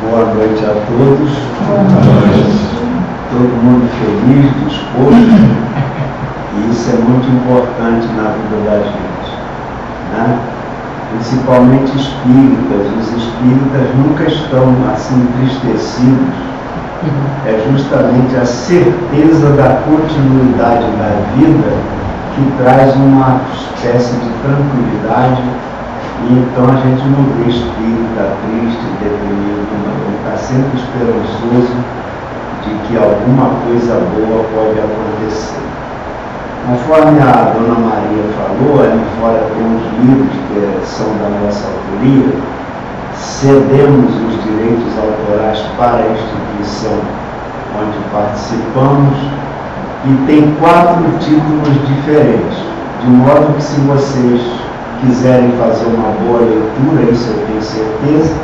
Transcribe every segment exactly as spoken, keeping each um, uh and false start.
Boa noite a todos. Boa noite. Todo mundo feliz, disposto. E isso é muito importante na vida da gente, né? Principalmente espíritas. Os espíritas nunca estão assim entristecidos. É justamente a certeza da continuidade da vida que traz uma espécie de tranquilidade. E então a gente não vê espírita triste, deprimido, não. Está sempre esperançoso de que alguma coisa boa pode acontecer. Conforme a Dona Maria falou, ali fora tem uns livros que são da nossa autoria, cedemos os direitos autorais para a instituição onde participamos e tem quatro títulos diferentes, de modo que se vocês quiserem fazer uma boa leitura, isso eu tenho certeza,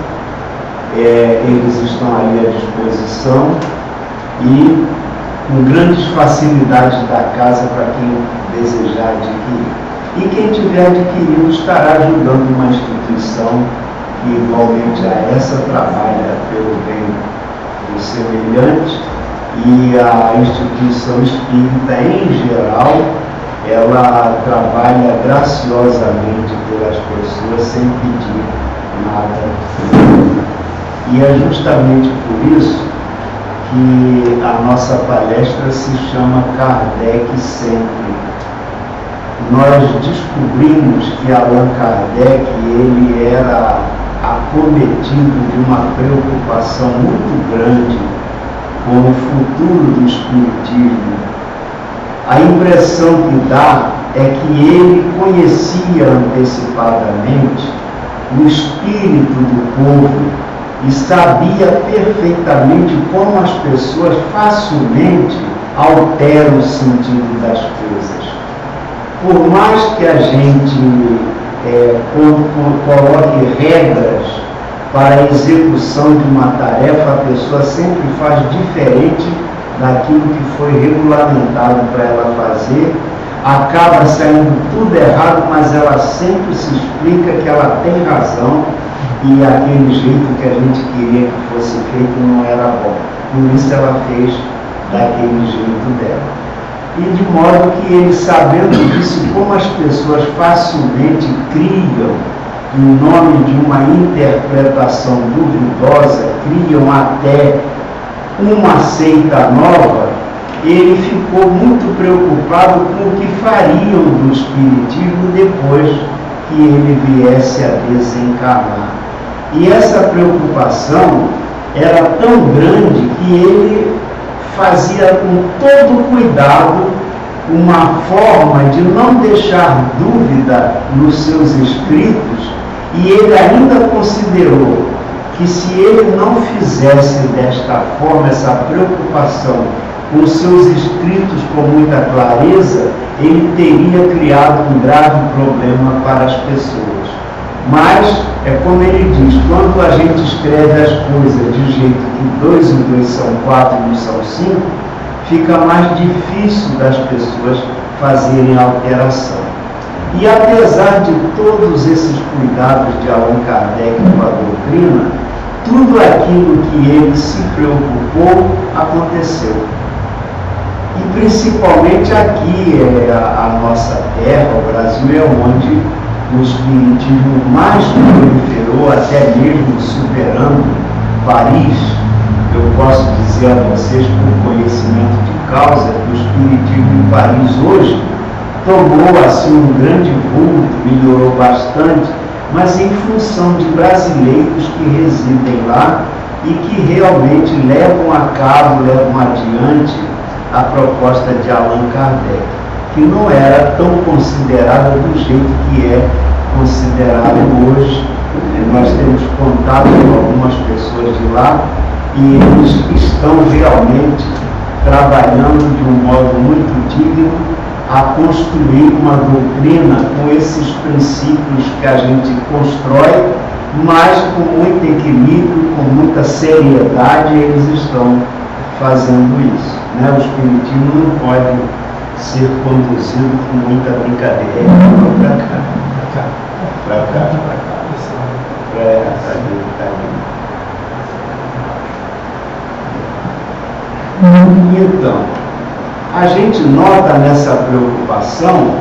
é, eles estão ali à disposição e com grandes facilidades da casa para quem desejar adquirir. E quem tiver adquirido estará ajudando uma instituição que igualmente a essa trabalha pelo bem do semelhante, e a instituição espírita em geral, ela trabalha graciosamente pelas pessoas sem pedir nada. E é justamente por isso que a nossa palestra se chama Kardec Sempre. Nós descobrimos que Allan Kardec ele era acometido de uma preocupação muito grande com o futuro do espiritismo. A impressão que dá é que ele conhecia antecipadamente o espírito do povo e sabia perfeitamente como as pessoas facilmente alteram o sentido das coisas. Por mais que a gente é, coloque regras para a execução de uma tarefa, a pessoa sempre faz diferente daquilo que foi regulamentado para ela fazer, acaba saindo tudo errado, mas ela sempre se explica que ela tem razão e aquele jeito que a gente queria que fosse feito não era bom. Por isso ela fez daquele jeito dela. E de modo que ele, sabendo disso, como as pessoas facilmente criam, em nome de uma interpretação duvidosa, criam até uma seita nova, ele ficou muito preocupado com o que fariam do espiritismo depois que ele viesse a desencarnar. E essa preocupação era tão grande que ele fazia com todo cuidado uma forma de não deixar dúvida nos seus escritos, e ele ainda considerou que se ele não fizesse desta forma essa preocupação com os seus escritos com muita clareza, ele teria criado um grave problema para as pessoas. Mas, é como ele diz, quando a gente escreve as coisas de jeito que dois e dois são quatro e um são cinco, fica mais difícil das pessoas fazerem alteração. E apesar de todos esses cuidados de Allan Kardec com a doutrina, tudo aquilo que ele se preocupou aconteceu. E principalmente aqui, é a, a nossa terra, o Brasil, é onde o espiritismo mais proliferou, até mesmo superando Paris. Eu posso dizer a vocês, por conhecimento de causa, que o espiritismo em Paris hoje tomou assim um grande vulto, melhorou bastante, mas em função de brasileiros que residem lá e que realmente levam a cabo, levam adiante a proposta de Allan Kardec, que não era tão considerada do jeito que é considerada hoje. Nós temos contato com algumas pessoas de lá e eles estão realmente trabalhando de um modo muito digno a construir uma doutrina com esses princípios que a gente constrói, mas com muito equilíbrio, com muita seriedade, eles estão fazendo isso, né? O espiritismo não pode ser conduzido com muita brincadeira. Para cá, para cá, para cá, para cá, para cá, para cá. Então, a gente nota nessa preocupação,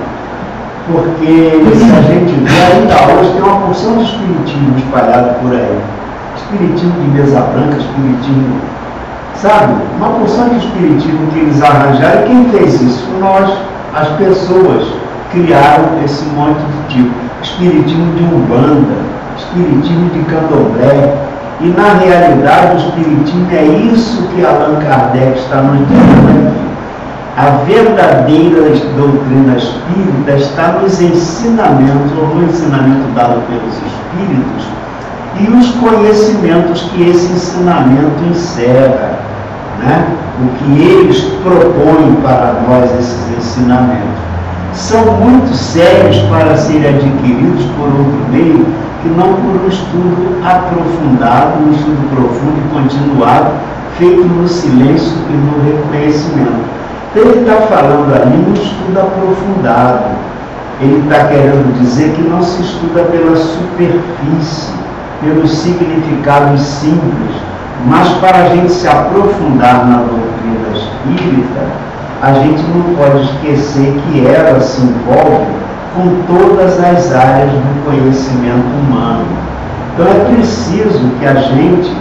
porque se a gente vê, ainda hoje tem uma porção de espiritismo espalhado por aí. Espiritismo de mesa branca, espiritismo, sabe? Uma porção de espiritismo que eles arranjaram. E quem fez isso? Nós, as pessoas, criaram esse monte de tipo. Espiritismo de Umbanda, espiritismo de Candomblé. E na realidade o espiritismo é isso que Allan Kardec está nos dizendo aqui. A verdadeira doutrina espírita está nos ensinamentos, ou no ensinamento dado pelos espíritos, e os conhecimentos que esse ensinamento encerra, né? O que eles propõem para nós, esses ensinamentos, são muito sérios para serem adquiridos por outro meio, que não por um estudo aprofundado, um estudo profundo e continuado, feito no silêncio e no reconhecimento. Então ele está falando ali um estudo aprofundado. Ele está querendo dizer que não se estuda pela superfície, pelos significados simples, mas para a gente se aprofundar na doutrina espírita, a gente não pode esquecer que ela se envolve com todas as áreas do conhecimento humano. Então é preciso que a gente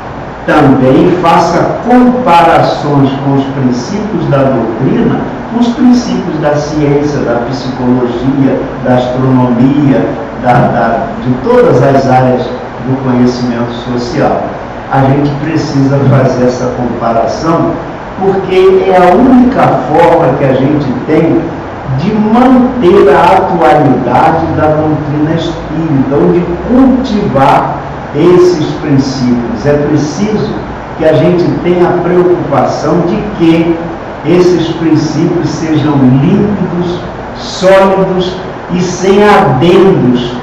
também faça comparações com os princípios da doutrina, com os princípios da ciência, da psicologia, da astronomia, da, da, de todas as áreas do conhecimento social. A gente precisa fazer essa comparação, porque é a única forma que a gente tem de manter a atualidade da doutrina espírita, ou de cultivar esses princípios. É preciso que a gente tenha a preocupação de que esses princípios sejam límpidos, sólidos e sem adendos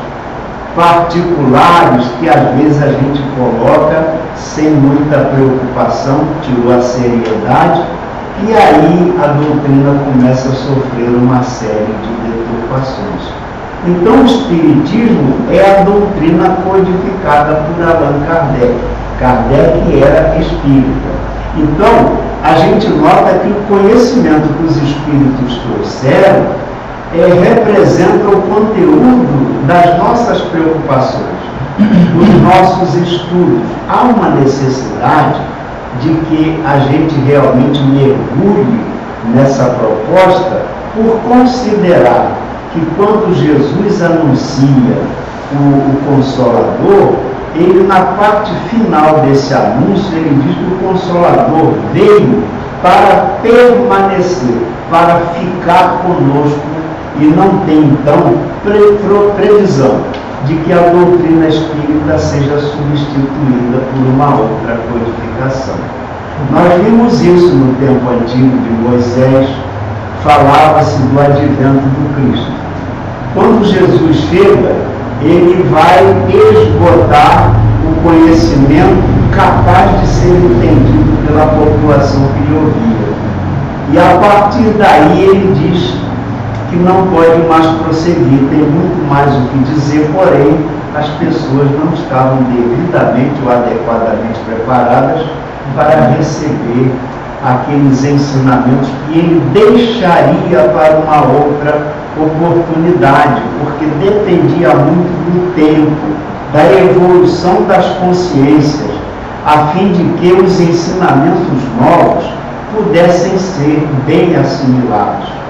particulares que às vezes a gente coloca sem muita preocupação, tirou a seriedade, e aí a doutrina começa a sofrer uma série de deturpações. Então o Espiritismo é a doutrina codificada por Allan Kardec. Kardec era espírita. Então, a gente nota que o conhecimento que os espíritos trouxeram é, representa o conteúdo das nossas preocupações, dos nossos estudos. Há uma necessidade de que a gente realmente mergulhe nessa proposta por considerar que quando Jesus anuncia o, o Consolador, ele na parte final desse anúncio, ele diz que o Consolador veio para permanecer, para ficar conosco, e não tem então pre, pre, previsão de que a doutrina espírita seja substituída por uma outra codificação. Nós vimos isso no tempo antigo de Moisés, falava-se do advento do Cristo. Quando Jesus chega, ele vai esgotar o conhecimento capaz de ser entendido pela população que lhe ouvia. E a partir daí ele diz que não pode mais prosseguir, tem muito mais o que dizer, porém as pessoas não estavam devidamente ou adequadamente preparadas para receber aqueles ensinamentos que ele deixaria para uma outra oportunidade, porque dependia muito do tempo, da evolução das consciências, a fim de que os ensinamentos novos pudessem ser bem assimilados.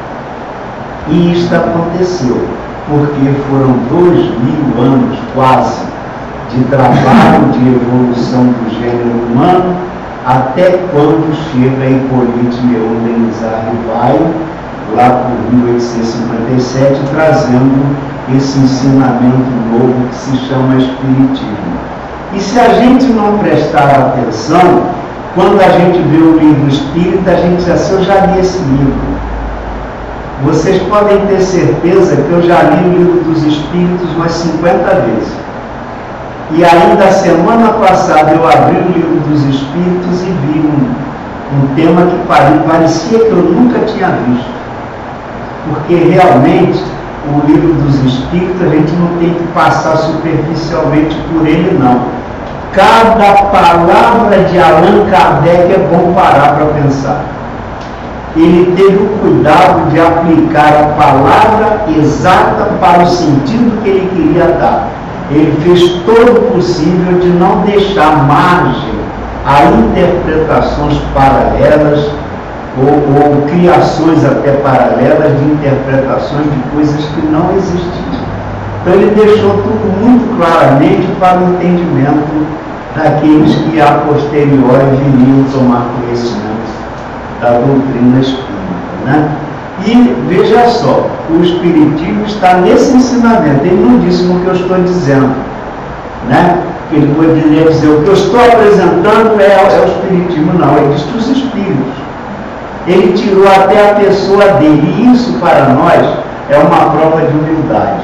E isto aconteceu, porque foram dois mil anos quase de trabalho de evolução do gênero humano, até quando chega Hippolyte Léon Denis Rivail, lá por mil oitocentos e cinquenta e sete, trazendo esse ensinamento novo que se chama Espiritismo. E se a gente não prestar atenção, quando a gente vê o livro espírita, a gente diz assim: eu já li esse livro. Vocês podem ter certeza que eu já li o livro dos Espíritos umas cinquenta vezes. E ainda a semana passada eu abri o livro dos Espíritos e vi um, um tema que parecia que eu nunca tinha visto. Porque realmente o livro dos Espíritos a gente não tem que passar superficialmente por ele, não. Cada palavra de Allan Kardec é bom parar para pensar. Ele teve o cuidado de aplicar a palavra exata para o sentido que ele queria dar. Ele fez todo o possível de não deixar margem a interpretações paralelas ou, ou criações até paralelas de interpretações de coisas que não existiam. Então ele deixou tudo muito claramente para o entendimento daqueles que a posteriori viriam tomar conhecimento da doutrina espírita, né? E veja só, o Espiritismo está nesse ensinamento. Ele não disse no que eu estou dizendo, né? Ele poderia dizer, o que eu estou apresentando é, é o Espiritismo. Não, ele disse os Espíritos. Ele tirou até a pessoa dele, e isso para nós é uma prova de humildade.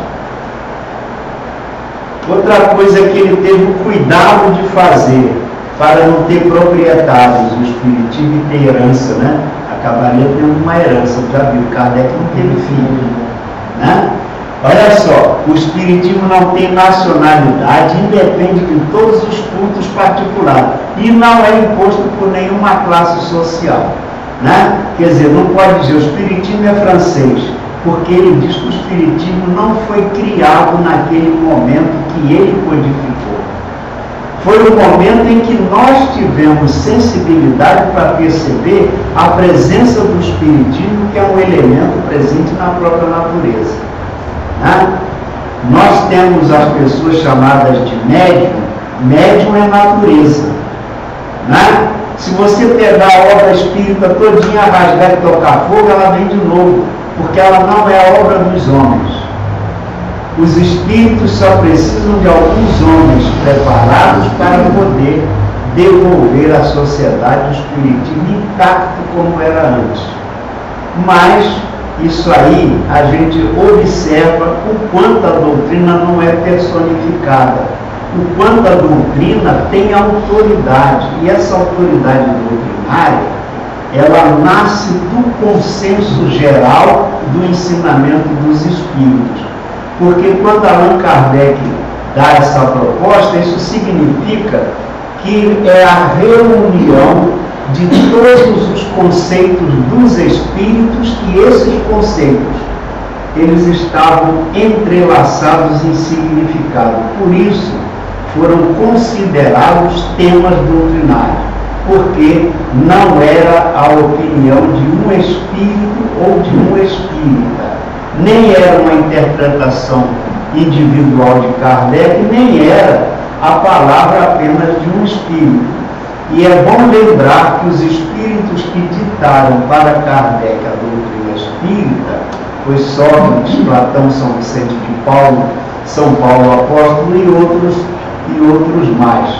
Outra coisa que ele teve o cuidado de fazer, para não ter proprietários, o Espiritismo ter herança, né? Acabaria tendo uma herança, já viu, Kardec não teve filho, né? Olha só, o Espiritismo não tem nacionalidade, independe de todos os cultos particulares, e não é imposto por nenhuma classe social, né? Quer dizer, não pode dizer, o Espiritismo é francês, porque ele diz que o Espiritismo não foi criado naquele momento que ele codificou. Foi o momento em que nós tivemos sensibilidade para perceber a presença do Espiritismo, que é um elemento presente na própria natureza, né? Nós temos as pessoas chamadas de médium. Médium é natureza, né? Se você pegar a obra espírita todinha, rasgar e tocar fogo, ela vem de novo, porque ela não é a obra dos homens. Os espíritos só precisam de alguns homens preparados para poder devolver à sociedade o espiritismo intacto como era antes. Mas isso aí a gente observa o quanto a doutrina não é personificada, o quanto a doutrina tem autoridade, e essa autoridade doutrinária, ela nasce do consenso geral do ensinamento dos espíritos. Porque quando Allan Kardec dá essa proposta, isso significa que é a reunião de todos os conceitos dos espíritos, e esses conceitos, eles estavam entrelaçados em significado. Por isso, foram considerados temas doutrinários, porque não era a opinião de um espírito ou de um espírita, nem era uma interpretação individual de Kardec, nem era a palavra apenas de um espírito. E é bom lembrar que os espíritos que ditaram para Kardec a doutrina espírita foi Sócrates, Platão, São Vicente de Paulo, São Paulo Apóstolo e outros, e outros mais.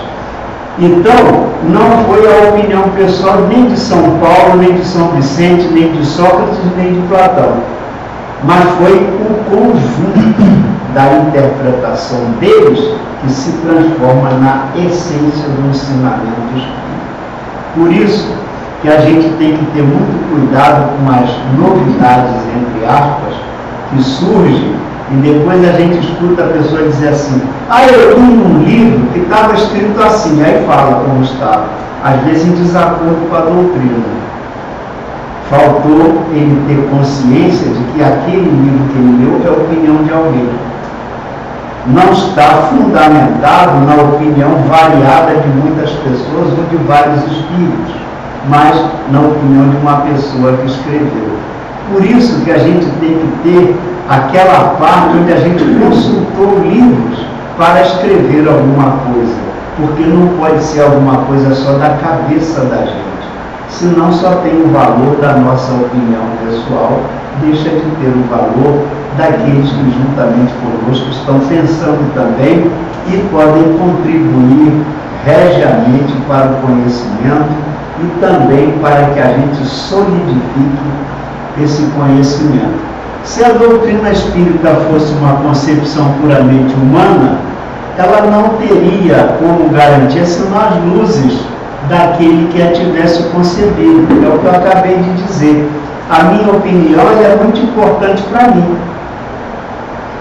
Então, não foi a opinião pessoal nem de São Paulo, nem de São Vicente, nem de Sócrates, nem de Platão, mas foi o conjunto da interpretação deles que se transforma na essência do ensinamento espírita. Por isso que a gente tem que ter muito cuidado com as novidades, entre aspas, que surgem, e depois a gente escuta a pessoa dizer assim, ah, eu li um livro que estava escrito assim, aí fala como estava, às vezes em desacordo com a doutrina. Faltou ele ter consciência de que aquele livro que ele leu é a opinião de alguém. Não está fundamentado na opinião variada de muitas pessoas ou de vários espíritos, mas na opinião de uma pessoa que escreveu. Por isso que a gente tem que ter aquela parte onde a gente consultou livros para escrever alguma coisa, porque não pode ser alguma coisa só da cabeça da gente. Senão só tem o valor da nossa opinião pessoal, deixa de ter o valor daqueles que juntamente conosco estão pensando também e podem contribuir regiamente para o conhecimento e também para que a gente solidifique esse conhecimento. Se a doutrina espírita fosse uma concepção puramente humana, ela não teria como garantia senão as luzes daquele que a tivesse concebido. É o que eu acabei de dizer. A minha opinião é muito importante para mim.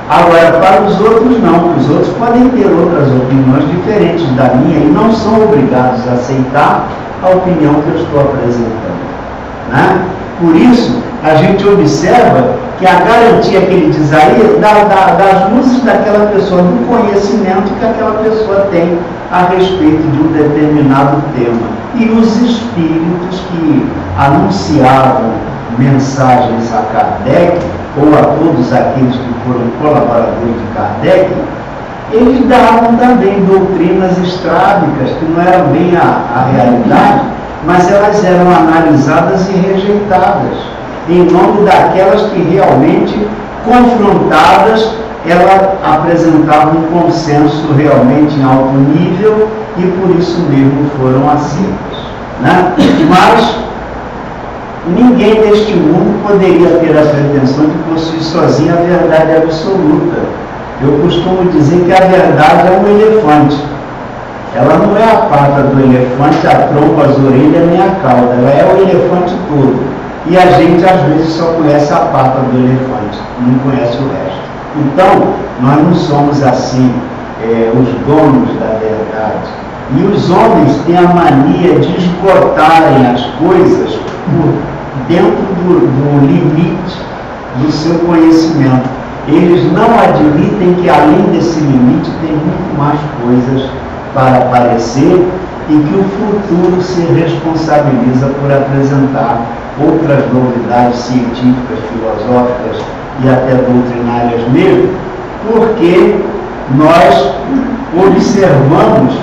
Agora, para os outros não, os outros podem ter outras opiniões diferentes da minha e não são obrigados a aceitar a opinião que eu estou apresentando, né? Por isso, a gente observa que a garantia que ele diz aí é da, da, das luzes daquela pessoa, do conhecimento que aquela pessoa tem a respeito de um determinado tema. E os espíritos que anunciavam mensagens a Kardec, ou a todos aqueles que foram colaboradores de Kardec, eles davam também doutrinas estrábicas, que não eram bem a, a realidade, mas elas eram analisadas e rejeitadas, em nome daquelas que realmente, confrontadas, elas apresentavam um consenso realmente em alto nível e por isso mesmo foram aceitas, né? Mas ninguém neste mundo poderia ter a pretensão de possuir sozinho a verdade absoluta. Eu costumo dizer que a verdade é um elefante. Ela não é a pata do elefante, a trompa, as orelhas, nem a cauda. Ela é o elefante todo. E a gente, às vezes, só conhece a pata do elefante, não conhece o resto. Então, nós não somos assim, é, os donos da verdade. E os homens têm a mania de esgotarem as coisas por dentro do, do limite do seu conhecimento. Eles não admitem que além desse limite tem muito mais coisas para aparecer e que o futuro se responsabiliza por apresentar outras novidades científicas, filosóficas e até doutrinárias mesmo, porque nós observamos.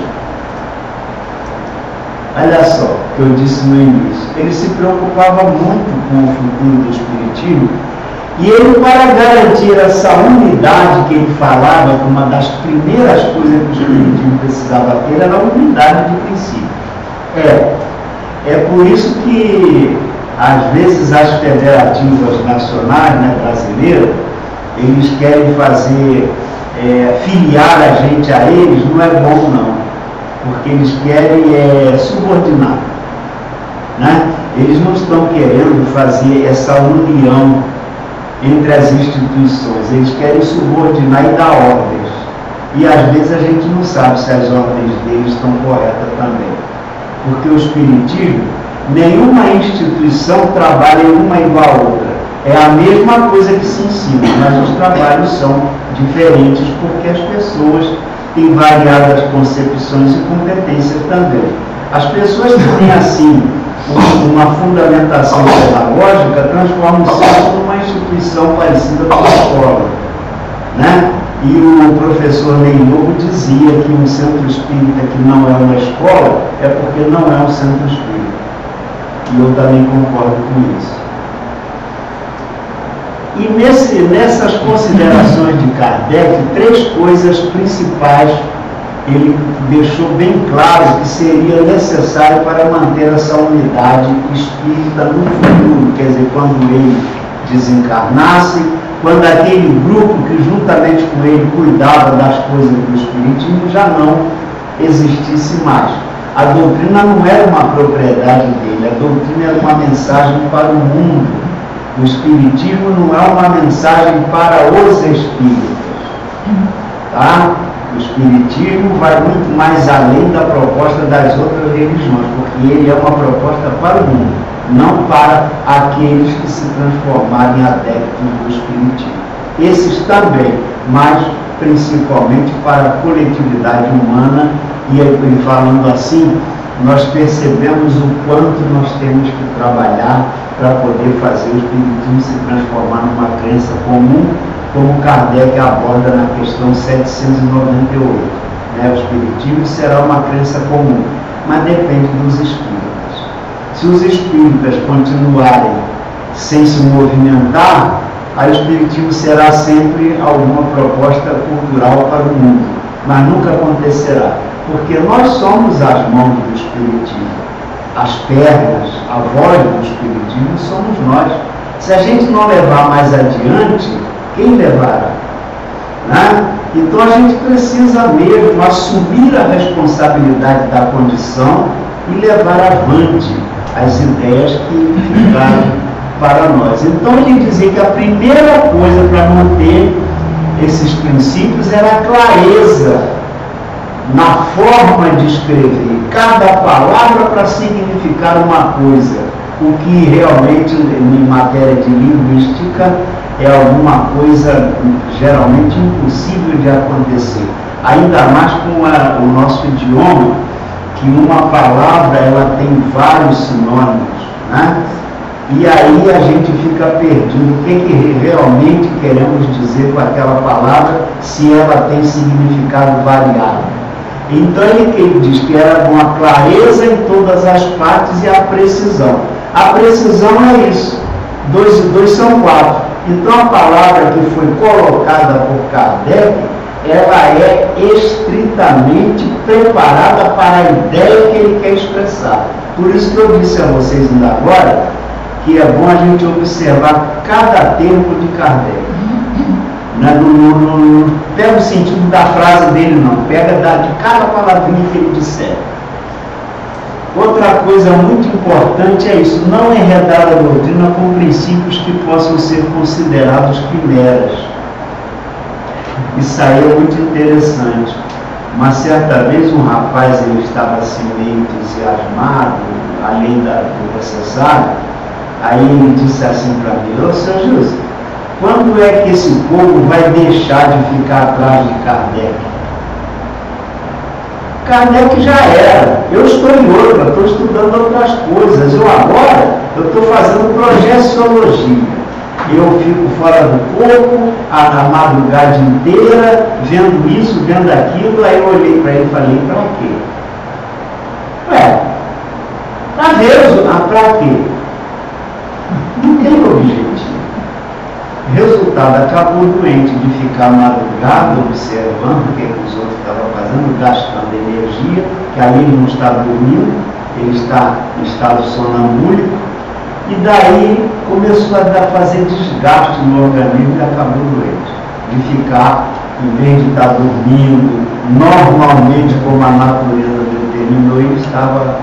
Olha só o que eu disse no início, ele se preocupava muito com o futuro do Espiritismo e ele, para garantir essa unidade que ele falava, que uma das primeiras coisas que o Espiritismo precisava ter era a unidade de princípio. É, é por isso que, às vezes, as federativas nacionais, né, brasileiras, eles querem fazer, é, filiar a gente a eles, não é bom não. Porque eles querem é, subordinar, né? Eles não estão querendo fazer essa união entre as instituições, eles querem subordinar e dar ordens. E às vezes a gente não sabe se as ordens deles estão corretas também. Porque o Espiritismo, nenhuma instituição trabalha uma igual a outra. É a mesma coisa que se ensina, mas os trabalhos são diferentes porque as pessoas têm variadas concepções e competências também. As pessoas que têm assim uma fundamentação pedagógica transformam o centro numa instituição parecida com a escola, né? E o professor Ney Lobo dizia que um centro espírita que não é uma escola é porque não é um centro espírita. E eu também concordo com isso. E nesse, nessas considerações de Kardec, três coisas principais ele deixou bem claro que seria necessário para manter essa unidade espírita no futuro, quer dizer, quando ele desencarnasse, quando aquele grupo que juntamente com ele cuidava das coisas do Espiritismo já não existisse mais. A doutrina não era uma propriedade dele, a doutrina era uma mensagem para o mundo. O Espiritismo não é uma mensagem para os espíritas, tá? O Espiritismo vai muito mais além da proposta das outras religiões, porque ele é uma proposta para o mundo, não para aqueles que se transformarem em adeptos do Espiritismo. Esses também, mas principalmente para a coletividade humana, e falando assim, nós percebemos o quanto nós temos que trabalhar para poder fazer o Espiritismo se transformar numa crença comum, como Kardec aborda na questão setecentos e noventa e oito. Né? O Espiritismo será uma crença comum, mas depende dos espíritas. Se os espíritas continuarem sem se movimentar, aí o Espiritismo será sempre alguma proposta cultural para o mundo, mas nunca acontecerá, porque nós somos as mãos do Espiritismo, as pernas, a voz do Espiritismo somos nós. Se a gente não levar mais adiante, quem levará? Né? Então a gente precisa mesmo assumir a responsabilidade da condição e levar avante as ideias que ficaram para nós. Então ele dizia que a primeira coisa para manter esses princípios era a clareza na forma de escrever, cada palavra para significar uma coisa, o que realmente, em matéria de linguística, é alguma coisa geralmente impossível de acontecer. Ainda mais com a, o nosso idioma, que uma palavra ela tem vários sinônimos, né? E aí a gente fica perdido. O que, que realmente queremos dizer com aquela palavra, se ela tem significado variado? Então ele, ele diz que era uma clareza em todas as partes e a precisão. A precisão é isso. Dois e dois são quatro. Então a palavra que foi colocada por Kardec, ela é estritamente preparada para a ideia que ele quer expressar. Por isso que eu disse a vocês ainda agora, que é bom a gente observar cada termo de Kardec. Não, não, não, não pega o sentido da frase dele, não. Pega da, de cada palavrinha que ele disser. Outra coisa muito importante é isso, não enredar a doutrina com princípios que possam ser considerados quimeras. Isso aí é muito interessante. Uma certa vez um rapaz, ele estava assim meio entusiasmado, além da, do necessário, aí ele disse assim para mim: ô seu José, quando é que esse povo vai deixar de ficar atrás de Kardec? Kardec já era, eu estou em outra, estou estudando outras coisas, eu agora eu estou fazendo projeciologia, eu fico fora do corpo a, a madrugada inteira, vendo isso, vendo aquilo, aí eu olhei para ele e falei: para quê? Ué, para ver, ah, para quê? Não tem objetivo. Resultado, acabou doente de ficar madrugada observando o que, que os outros estavam fazendo, gastando energia, que ali ele não está dormindo, ele está em estado sonambúlico, e daí começou a fazer desgaste no organismo e acabou doente. De ficar, em vez de estar dormindo normalmente como a natureza determinou, ele estava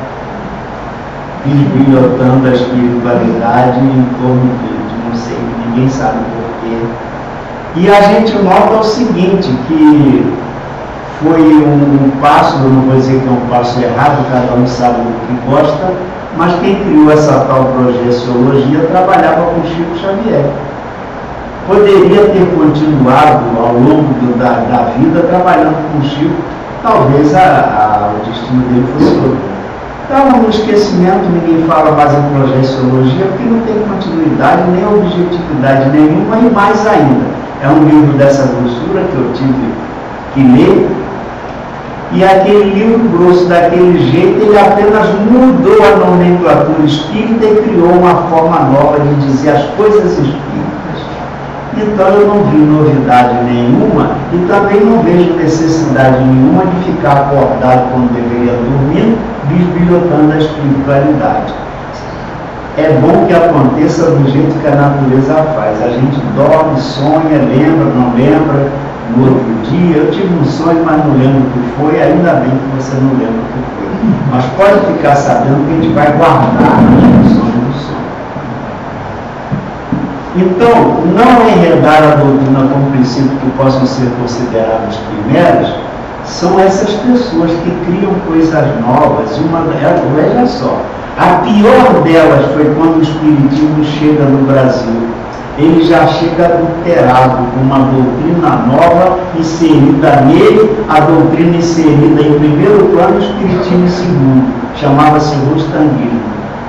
bisbilhotando a espiritualidade em torno de, de não sei, ninguém sabe porquê. E a gente nota o seguinte, que foi um, um passo, eu não vou dizer que é um passo errado, cada um sabe do que gosta, mas quem criou essa tal projeciologia trabalhava com Chico Xavier. Poderia ter continuado ao longo do, da, da vida trabalhando com Chico, talvez a, a, o destino dele fosse outro. Então, no esquecimento, ninguém fala mais em projeciologia, porque não tem continuidade, nem objetividade nenhuma, e mais ainda, é um livro dessa grossura que eu tive que ler, e aquele livro grosso daquele jeito, ele apenas mudou a nomenclatura espírita e criou uma forma nova de dizer as coisas espíritas. Então eu não vi novidade nenhuma e também não vejo necessidade nenhuma de ficar acordado quando deveria dormir, bisbilhotando a espiritualidade. É bom que aconteça do jeito que a natureza faz. A gente dorme, sonha, lembra, não lembra. No outro dia, eu tive um sonho, mas não lembro o que foi, ainda bem que você não lembra o que foi. Mas pode ficar sabendo que a gente vai guardar as funções do sonho. Então, não enredar a doutrina com princípios que possam ser considerados quimeras, são essas pessoas que criam coisas novas. Uma delas, veja só, a pior delas foi quando o Espiritismo chega no Brasil. Ele já chega adulterado, com uma doutrina nova inserida nele, a doutrina inserida em primeiro plano, o Espiritismo em segundo, chamava-se Rustanguismo.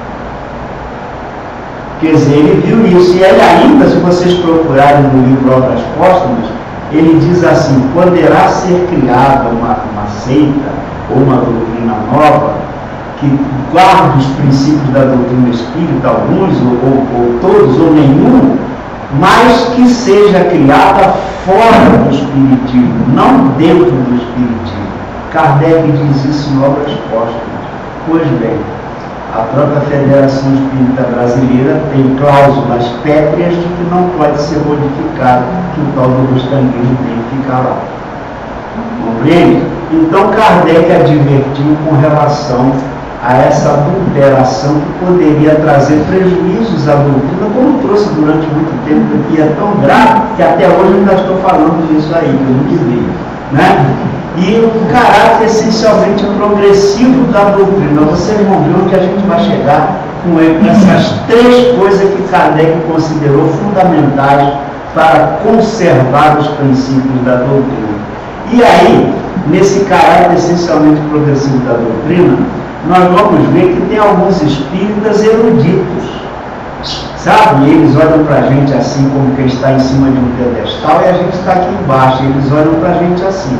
Quer dizer, ele viu isso, e ele ainda, se vocês procurarem no livro Obras Póstumas, ele diz assim: poderá ser criada uma, uma seita ou uma doutrina nova que guarde os princípios da doutrina espírita, alguns ou, ou, ou todos ou nenhum, mas que seja criada fora do espiritismo, não dentro do espiritismo. Kardec diz isso em Obras Póstumas. Pois bem, a própria Federação Espírita Brasileira tem cláusulas pétreas de que não pode ser modificado, que o tal do Rustanguismo tem que ficar lá. Compreende? Então Kardec advertiu com relação a essa adulteração que poderia trazer prejuízos à doutrina, como trouxe durante muito tempo, que é tão grave, que até hoje eu ainda estou falando disso aí, que eu não desligo, né? E o caráter essencialmente progressivo da doutrina. Vocês vão ver onde a gente vai chegar com ele, essas três coisas que Kardec considerou fundamentais para conservar os princípios da doutrina. E aí, nesse caráter essencialmente progressivo da doutrina, nós vamos ver que tem alguns espíritas eruditos, sabe? E eles olham para a gente assim, como quem está em cima de um pedestal, e a gente está aqui embaixo, e eles olham para a gente assim.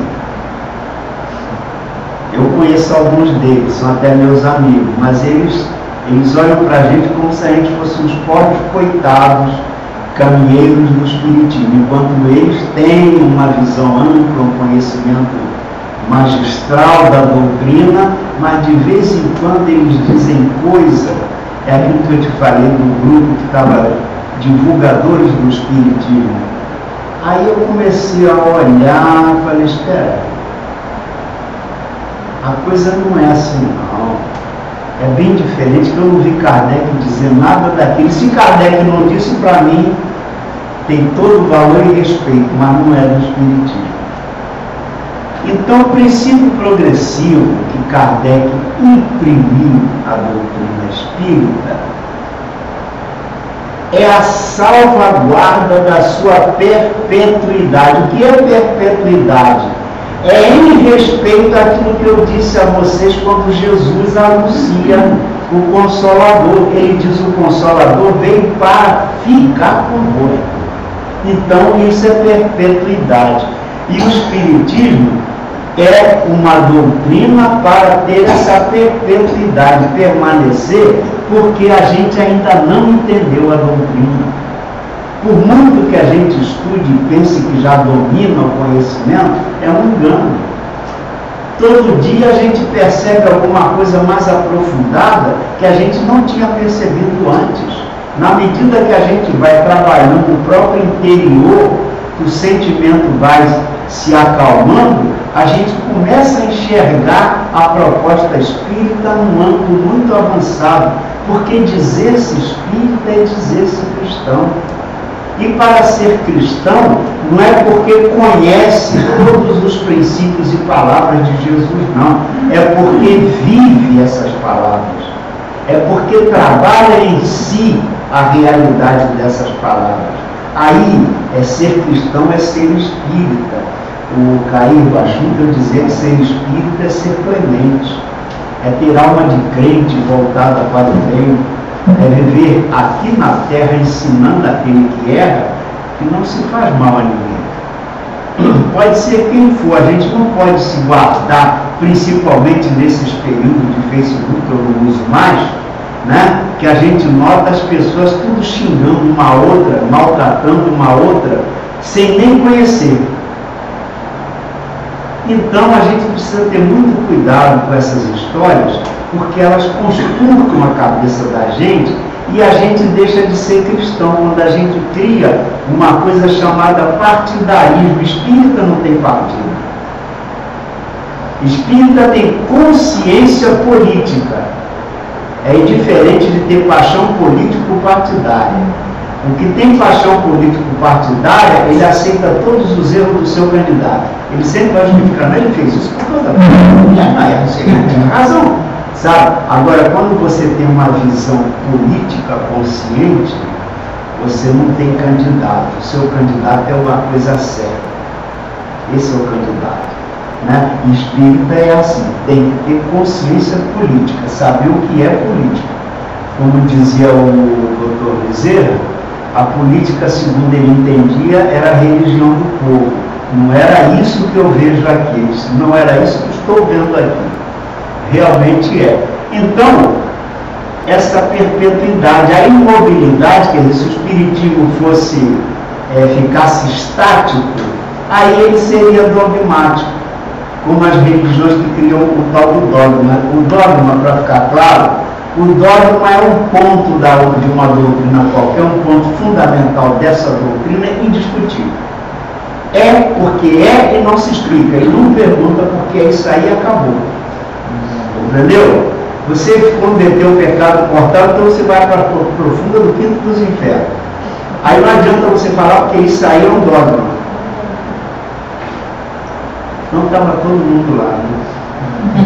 Eu conheço alguns deles, são até meus amigos, mas eles, eles olham para a gente como se a gente fosse uns pobres coitados, caminheiros do espiritismo, enquanto eles têm uma visão ampla, um conhecimento magistral da doutrina, mas de vez em quando eles dizem coisa, é aquilo que eu te falei do grupo que estava divulgadores do espiritismo. Aí eu comecei a olhar e falei, espera, a coisa não é assim não, é bem diferente, que eu não vi Kardec dizer nada daquilo. Se Kardec não disse, para mim tem todo o valor e respeito, mas não é do espiritismo. Então, o princípio progressivo que Kardec imprimiu à doutrina espírita é a salvaguarda da sua perpetuidade. O que é perpetuidade? É em respeito àquilo que eu disse a vocês quando Jesus anuncia o Consolador. Ele diz: o Consolador veio para ficar convosco. Então, isso é perpetuidade. E o Espiritismo é uma doutrina para ter essa perpetuidade, permanecer, porque a gente ainda não entendeu a doutrina. Por muito que a gente estude e pense que já domina o conhecimento, é um engano. Todo dia a gente percebe alguma coisa mais aprofundada que a gente não tinha percebido antes. Na medida que a gente vai trabalhando o próprio interior, que o sentimento vai se acalmando, a gente começa a enxergar a proposta espírita num âmbito muito avançado, porque dizer-se espírita é dizer-se cristão. E para ser cristão, não é porque conhece todos os princípios e palavras de Jesus, não. É porque vive essas palavras. É porque trabalha em si a realidade dessas palavras. Aí, é ser cristão, é ser espírita. O Cair Bachuca dizia que ser espírita é ser clemente, é ter alma de crente voltada para o bem, é viver aqui na terra ensinando aquele que erra que não se faz mal a ninguém. Pode ser quem for, a gente não pode se guardar, principalmente nesses períodos de Facebook que eu não uso mais, né? Que a gente nota as pessoas tudo xingando uma outra, maltratando uma outra, sem nem conhecer. Então a gente precisa ter muito cuidado com essas histórias, porque elas conspurcam a cabeça da gente e a gente deixa de ser cristão quando a gente cria uma coisa chamada partidarismo. Espírita não tem partido. Espírita tem consciência política. É diferente de ter paixão político-partidária. O que tem paixão político-partidária, ele aceita todos os erros do seu candidato. Ele sempre vai justificando, ele fez isso por causa da você tem razão. Sabe? Agora, quando você tem uma visão política consciente, você não tem candidato. O seu candidato é uma coisa séria. Esse é o candidato. Né? E espírita é assim, tem que ter consciência política, saber o que é política. Como dizia o doutor Bezerra, a política, segundo ele entendia, era a religião do povo. Não era isso que eu vejo aqui, não era isso que estou vendo aqui. Realmente é. Então, essa perpetuidade, a imobilidade, quer dizer, se o espiritismo fosse, é, ficasse estático, aí ele seria dogmático, como as religiões que criam o tal do dogma. O dogma, para ficar claro, o dogma é um ponto da, de uma doutrina qualquer, um ponto fundamental dessa doutrina indiscutível. É porque é e não se explica, ele não pergunta porque isso aí acabou. Entendeu? Você cometeu o pecado mortal, então você vai para a profunda do quinto dos infernos. Aí não adianta você falar, porque isso aí é um dogma. Não estava todo mundo lá, né?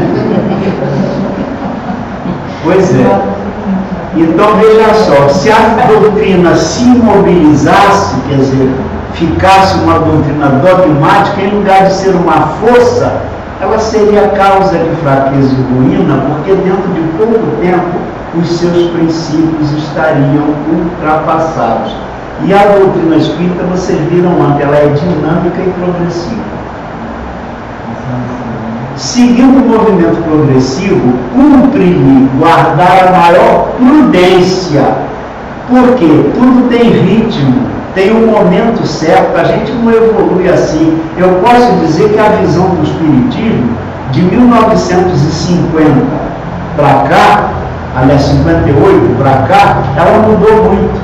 Pois é. Então veja só, se a doutrina se mobilizasse, quer dizer, ficasse uma doutrina dogmática, em lugar de ser uma força, ela seria causa de fraqueza e ruína, porque dentro de pouco tempo os seus princípios estariam ultrapassados. E a doutrina espírita, vocês viram ontem, ela é dinâmica e progressiva. Seguindo o movimento progressivo, cumpre-lhe guardar a maior prudência, porque tudo tem ritmo, tem um momento certo, a gente não evolui assim. Eu posso dizer que a visão do Espiritismo, de mil novecentos e cinquenta para cá, aliás, cinquenta e oito para cá, ela mudou muito.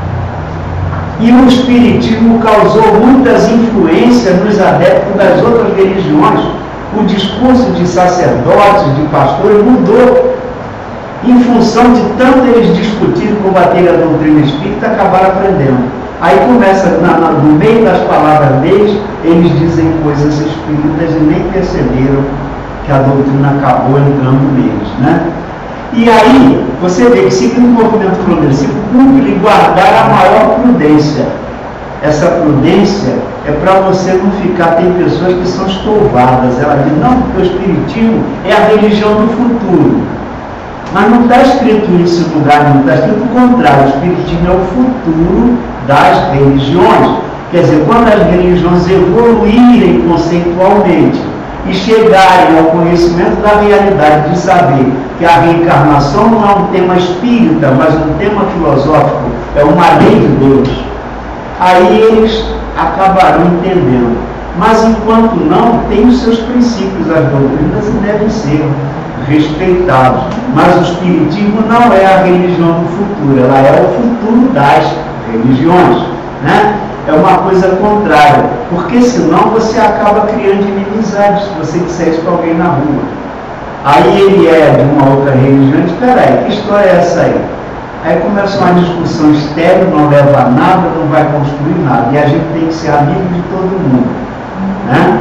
E o Espiritismo causou muitas influências nos adeptos das outras religiões. O discurso de sacerdotes, de pastores, mudou. Em função de tanto eles discutirem e combaterem a doutrina espírita, acabaram aprendendo. Aí começa, na, na, no meio das palavras deles, eles dizem coisas espíritas e nem perceberam que a doutrina acabou entrando neles, né? E aí, você vê que seguindo o movimento progressivo, cumpre guardar a maior prudência. Essa prudência é para você não ficar, tem pessoas que são estouvadas, ela diz, não, porque o Espiritismo é a religião do futuro. Mas não está escrito isso em lugar, não está escrito o contrário, o Espiritismo é o futuro das religiões. Quer dizer, quando as religiões evoluírem conceitualmente e chegarem ao conhecimento da realidade de saber que a reencarnação não é um tema espírita, mas um tema filosófico, é uma lei de Deus, aí eles acabarão entendendo. Mas enquanto não, tem os seus princípios, as doutrinas, e devem ser respeitados. Mas o Espiritismo não é a religião do futuro, ela é o futuro das religiões, né? É uma coisa contrária, porque senão você acaba criando inimizade se você disser isso para alguém na rua. Aí ele é de uma outra religião, espera aí, que história é essa aí? Aí começa uma discussão estéril, não leva a nada, não vai construir nada. E a gente tem que ser amigo de todo mundo, né?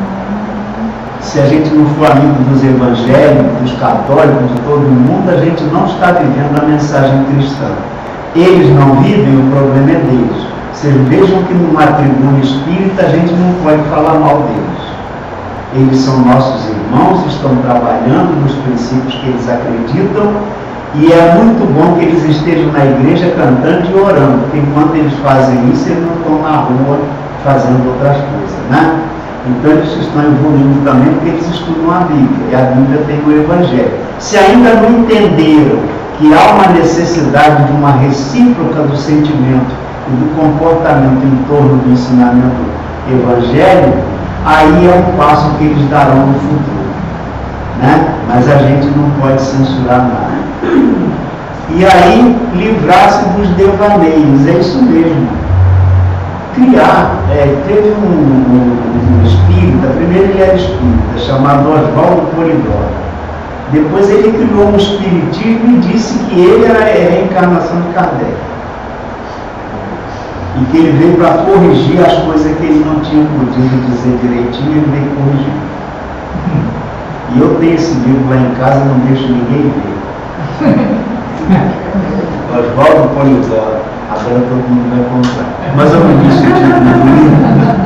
Se a gente não for amigo dos evangélicos, dos católicos, de todo mundo, a gente não está vivendo a mensagem cristã. Eles não vivem, o problema é deles. Vocês vejam que numa tribuna espírita a gente não pode falar mal deles. Eles são nossos irmãos, estão trabalhando nos princípios que eles acreditam, e é muito bom que eles estejam na igreja cantando e orando, porque enquanto eles fazem isso, eles não estão na rua fazendo outras coisas, né? Então eles estão evoluindo também porque eles estudam a Bíblia, e a Bíblia tem o Evangelho. Se ainda não entenderam que há uma necessidade de uma recíproca do sentimento e do comportamento em torno do ensinamento evangélico, aí é um passo que eles darão no futuro, né? Mas a gente não pode censurar nada. E aí, livrar-se dos devaneios, é isso mesmo. Criar, é, teve um, um, um espírita, primeiro ele era espírita, chamado Oswaldo Polidoro. Depois ele criou um espiritismo e disse que ele era a reencarnação de Kardec. E que ele veio para corrigir as coisas que ele não tinha podido dizer direitinho, ele veio corrigir. E eu tenho esse livro lá em casa, não deixo ninguém ver. Oswaldo Polidoro, agora todo mundo vai comprar. Mas eu não disse o título do livro.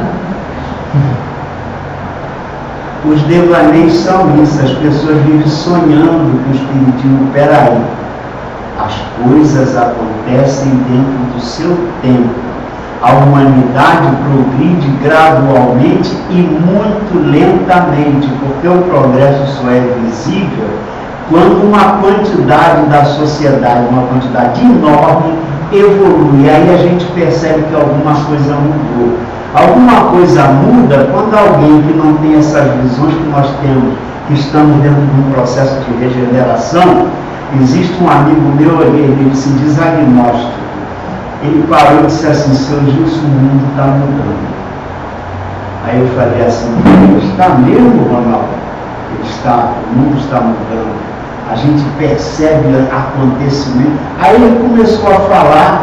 Os devaneios são isso, as pessoas vivem sonhando que o espiritismo, peraí, as coisas acontecem dentro do seu tempo. A humanidade progride gradualmente e muito lentamente, porque o progresso só é visível quando uma quantidade da sociedade, uma quantidade enorme, evolui. Aí a gente percebe que alguma coisa mudou. Alguma coisa muda quando alguém que não tem essas visões que nós temos, que estamos dentro de um processo de regeneração. Existe um amigo meu, ele se diz agnóstico. Ele parou e disse assim: seu Gilson, o mundo está mudando. Aí eu falei assim: está mesmo, Ronaldo? Ele está, o mundo está mudando. A gente percebe acontecimento. Aí ele começou a falar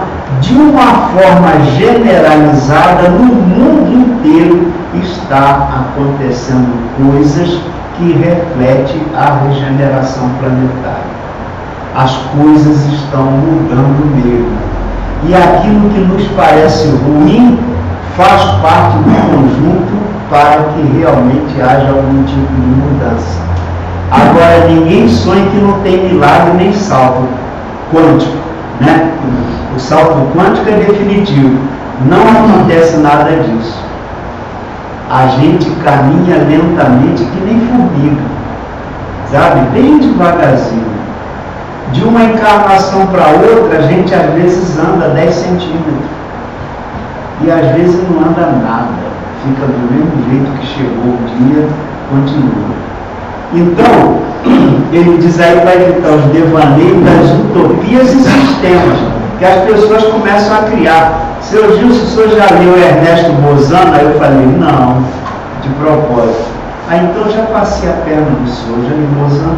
de uma forma generalizada, no mundo inteiro está acontecendo coisas que refletem a regeneração planetária. As coisas estão mudando mesmo. E aquilo que nos parece ruim faz parte do conjunto para que realmente haja algum tipo de mudança. Agora, ninguém sonha que não tem milagre nem salto quântico, né? O salto quântico é definitivo. Não acontece nada disso. A gente caminha lentamente que nem formiga, sabe? Bem devagarzinho. De uma encarnação para outra, a gente às vezes anda dez centímetros. E às vezes não anda nada. Fica do mesmo jeito que chegou o dia, continua. Então, ele diz aí para evitar os devaneios das utopias e sistemas que as pessoas começam a criar. Seu Gilson, o senhor já leu Ernesto Bozano? Aí eu falei, não, de propósito. Aí então já passei a perna do senhor, já li Bozano.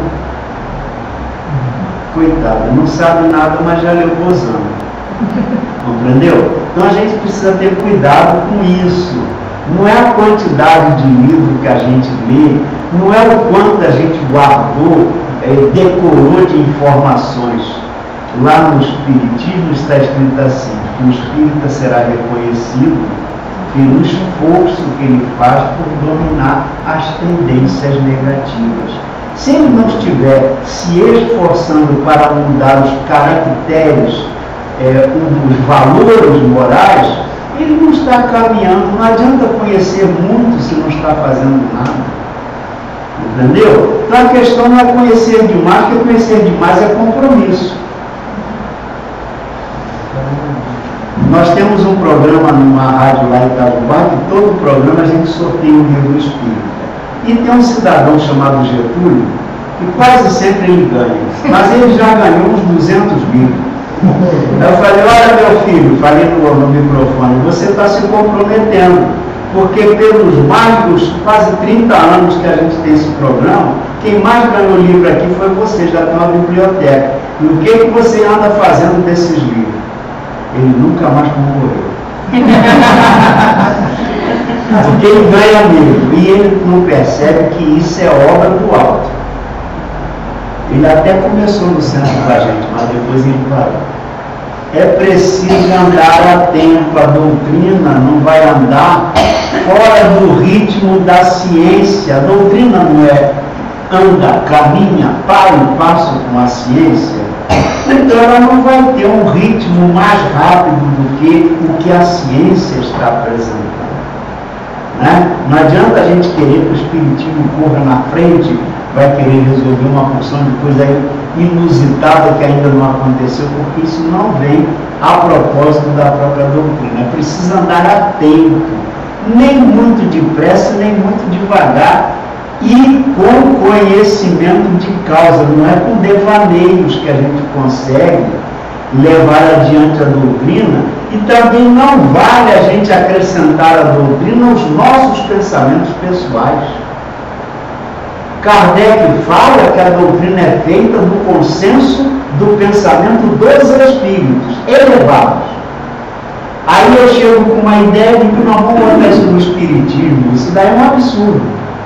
Coitado, não sabe nada, mas já leu Bozano. Compreendeu? Então a gente precisa ter cuidado com isso. Não é a quantidade de livro que a gente lê, não é o quanto a gente guardou, é, decorou de informações. Lá no Espiritismo está escrito assim, que o espírita será reconhecido pelo esforço que ele faz por dominar as tendências negativas. Se ele não estiver se esforçando para mudar os caracteres, é, os valores morais, ele não está caminhando. Não adianta conhecer muito se não está fazendo nada. Entendeu? Então a questão não é conhecer demais, porque conhecer demais é compromisso. Nós temos um programa numa rádio lá em Itajubá, que todo programa a gente sorteia um livro espírita. E tem um cidadão chamado Getúlio, que quase sempre ele ganha. Mas ele já ganhou uns duzentos livros. Eu falei, olha meu filho, falei no, no microfone, você está se comprometendo, porque pelos mais dos quase trinta anos que a gente tem esse programa, quem mais ganhou livro aqui foi você, já tem uma biblioteca. E o que, que você anda fazendo desses livros? Ele nunca mais concorreu. Porque ele ganha mesmo, e ele não percebe que isso é obra do alto. Ele até começou no centro com a gente, mas depois ele parou. É preciso andar a tempo, a doutrina não vai andar fora do ritmo da ciência. A doutrina não é anda, caminha, para e passo com a ciência. Então ela não vai ter um ritmo mais rápido do que o que a ciência está apresentando. Né? Não adianta a gente querer que o espiritismo corra na frente, vai querer resolver uma porção de coisa inusitada que ainda não aconteceu, porque isso não vem a propósito da própria doutrina. É preciso andar a tempo, nem muito depressa, nem muito devagar, e com conhecimento de causa. Não é com devaneios que a gente consegue levar adiante a doutrina, e também não vale a gente acrescentar a doutrina aos nossos pensamentos pessoais. Kardec fala que a doutrina é feita do consenso do pensamento dos espíritos elevados. Aí eu chego com uma ideia de que nós vamos botar isso no espiritismo. Isso daí é um absurdo.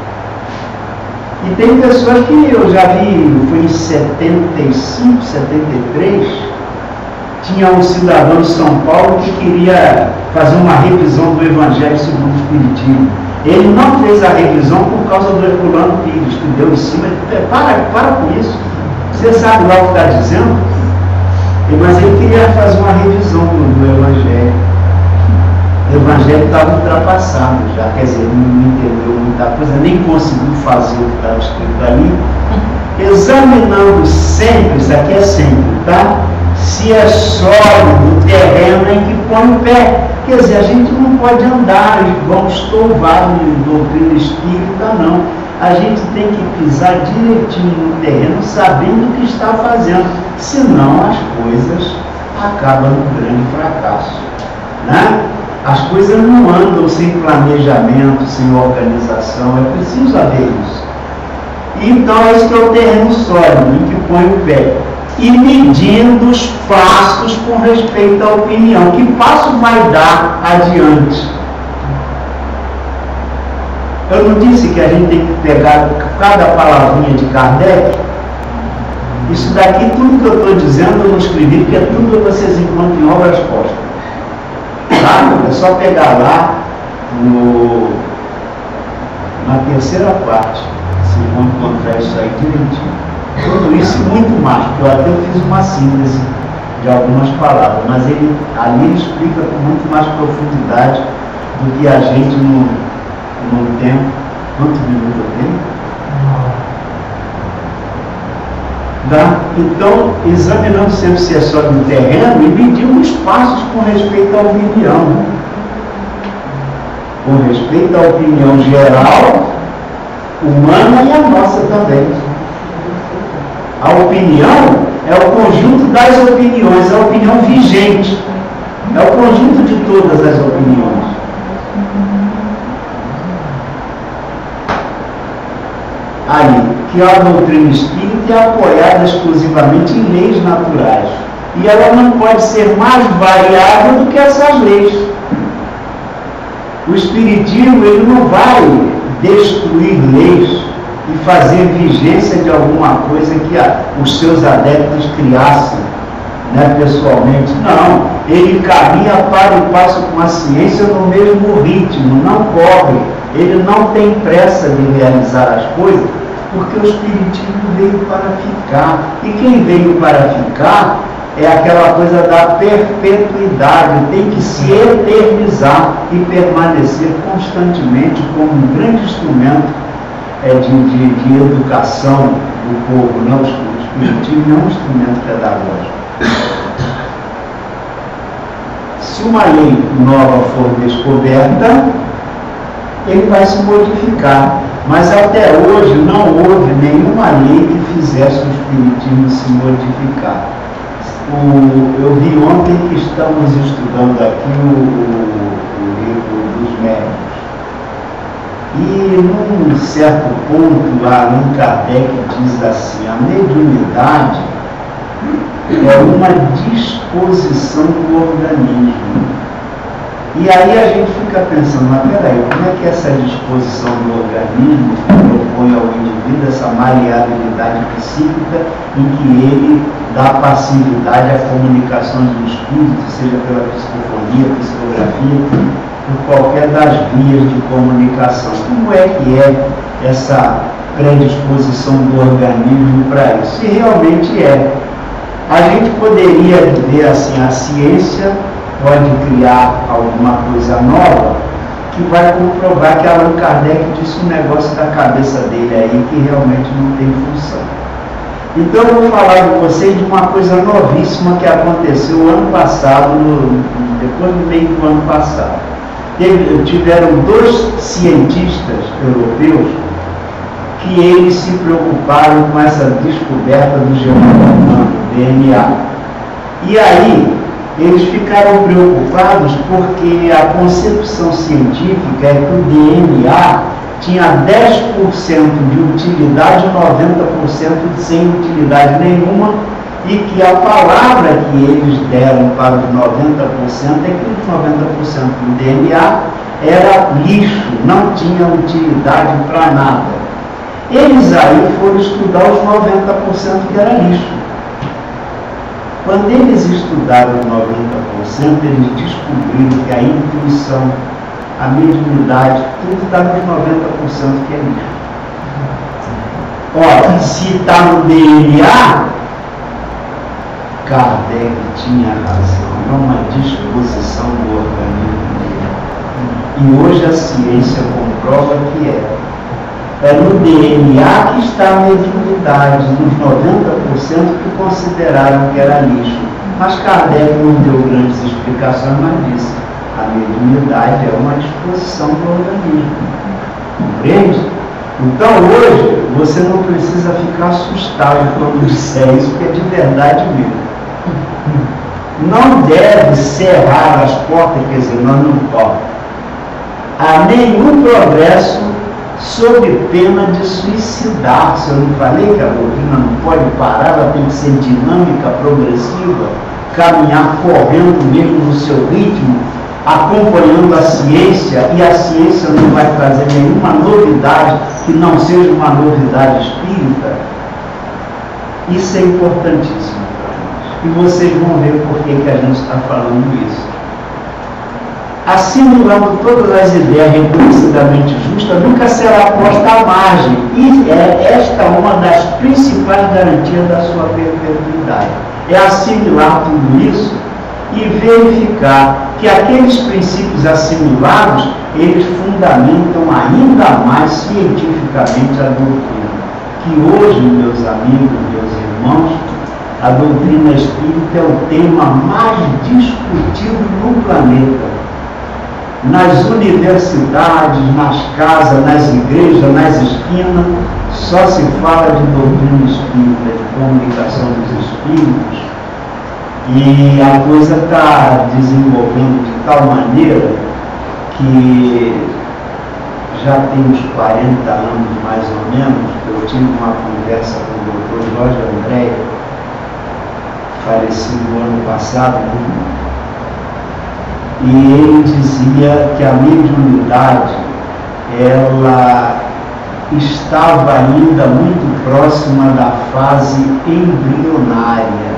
E tem pessoas que eu já vi, foi em setenta e cinco, setenta e três, tinha um cidadão de São Paulo que queria fazer uma revisão do Evangelho segundo o Espiritismo. Ele não fez a revisão por causa do Herculano Pires, que deu em cima. Para, para com isso. Você sabe lá o que está dizendo? Mas ele queria fazer uma revisão do, do Evangelho. O Evangelho estava ultrapassado já, quer dizer, não entendeu muita coisa, nem conseguiu fazer o que estava escrito ali. Examinando sempre, isso aqui é sempre, tá? Se é sólido o terreno em que põe o pé. Quer dizer, a gente não pode andar igual estovado em doutrina espírita, não. A gente tem que pisar direitinho no terreno, sabendo o que está fazendo. Senão as coisas acabam no grande fracasso. Né? As coisas não andam sem planejamento, sem organização. É preciso haver isso. Então, esse que é o terreno sólido, em que põe o pé. e medindo os passos com respeito à opinião. Que passo vai dar adiante? Eu não disse que a gente tem que pegar cada palavrinha de Kardec? Isso daqui, tudo que eu estou dizendo, eu não escrevi, porque tudo vocês encontram em obras postas. Tá? É só pegar lá no, na terceira parte. Vocês vão encontrar isso aí direitinho. Tudo isso e muito mais, porque eu até fiz uma síntese de algumas palavras, mas ele, ali ele explica com muito mais profundidade do que a gente no, no tempo. Quantos minutos eu tenho? Tá? Então, examinando sempre se é só no terreno e medindo os passos com respeito à opinião. Com respeito à opinião geral, humana e a nossa também. A opinião é o conjunto das opiniões, é a opinião vigente, é o conjunto de todas as opiniões. Aí, que a doutrina espírita é apoiada exclusivamente em leis naturais. E ela não pode ser mais variável do que essas leis. O espiritismo, ele não vai destruir leis e fazer vigência de alguma coisa que a, os seus adeptos criassem, né, pessoalmente. Não, ele caminha para e passo com a ciência no mesmo ritmo, não corre, ele não tem pressa de realizar as coisas, porque o espiritismo veio para ficar. E quem veio para ficar é aquela coisa da perpetuidade, tem que se eternizar e permanecer constantemente como um grande instrumento É de, de, de educação do povo. Não, o espiritismo é um instrumento pedagógico. Se uma lei nova for descoberta, ele vai se modificar. Mas até hoje não houve nenhuma lei que fizesse o espiritismo se modificar. O, eu vi ontem que estamos estudando aqui o, o, o livro dos médicos. E num certo ponto, Allan Kardec diz assim: a mediunidade é uma disposição do organismo. E aí a gente fica pensando, mas peraí, como é que essa disposição do organismo propõe ao indivíduo essa maleabilidade psíquica em que ele dá passividade a comunicações do espírito, seja pela psicofonia, psicografia, por qualquer das vias de comunicação? Como é que é essa predisposição do organismo para isso? Se realmente é. A gente poderia dizer assim, a ciência pode criar alguma coisa nova que vai comprovar que Allan Kardec disse um negócio da cabeça dele aí que realmente não tem função. Então eu vou falar com vocês de uma coisa novíssima que aconteceu ano passado, no, depois do meio do ano passado. Teve, tiveram dois cientistas europeus que eles se preocuparam com essa descoberta do genoma humano, D N A. E aí, eles ficaram preocupados porque a concepção científica é que o D N A tinha dez por cento de utilidade e noventa por cento sem utilidade nenhuma, e que a palavra que eles deram para os noventa por cento é que os noventa por cento do D N A era lixo, não tinha utilidade para nada. Eles aí foram estudar os noventa por cento que era lixo. Quando eles estudaram os noventa por cento, eles descobriram que a intuição, a mediunidade, tudo está nos noventa por cento que é lixo. Ora, se está no D N A, Kardec tinha razão, é uma disposição do organismo dele. E hoje a ciência comprova que é. É no D N A que está a mediunidade, nos noventa por cento que consideraram que era lixo. Mas Kardec não deu grandes explicações, mas disse: a mediunidade é uma disposição do organismo. Compreende? Então hoje você não precisa ficar assustado quando disser isso, porque é de verdade mesmo. Não deve cerrar as portas, quer dizer, nós não podemos. Há nenhum progresso sob pena de suicidar-se. Eu não falei que a doutrina não pode parar, ela tem que ser dinâmica, progressiva, caminhar correndo mesmo no seu ritmo, acompanhando a ciência, e a ciência não vai trazer nenhuma novidade que não seja uma novidade espírita. Isso é importantíssimo para nós. E vocês vão ver por que que a gente está falando isso. Assimilando todas as ideias reconhecidamente justas, nunca será posta à margem. E é esta uma das principais garantias da sua perpetuidade. É assimilar tudo isso e verificar que aqueles princípios assimilados, eles fundamentam ainda mais cientificamente a doutrina. Que hoje, meus amigos, meus irmãos, a doutrina espírita é o tema mais discutido no planeta. Nas universidades, nas casas, nas igrejas, nas esquinas, só se fala de doutrina espírita, de comunicação dos espíritos, e a coisa está desenvolvendo de tal maneira que já tem uns quarenta anos, mais ou menos, eu tive uma conversa com o doutor Jorge André, falecido no ano passado, e ele dizia que a mediunidade, ela estava ainda muito próxima da fase embrionária.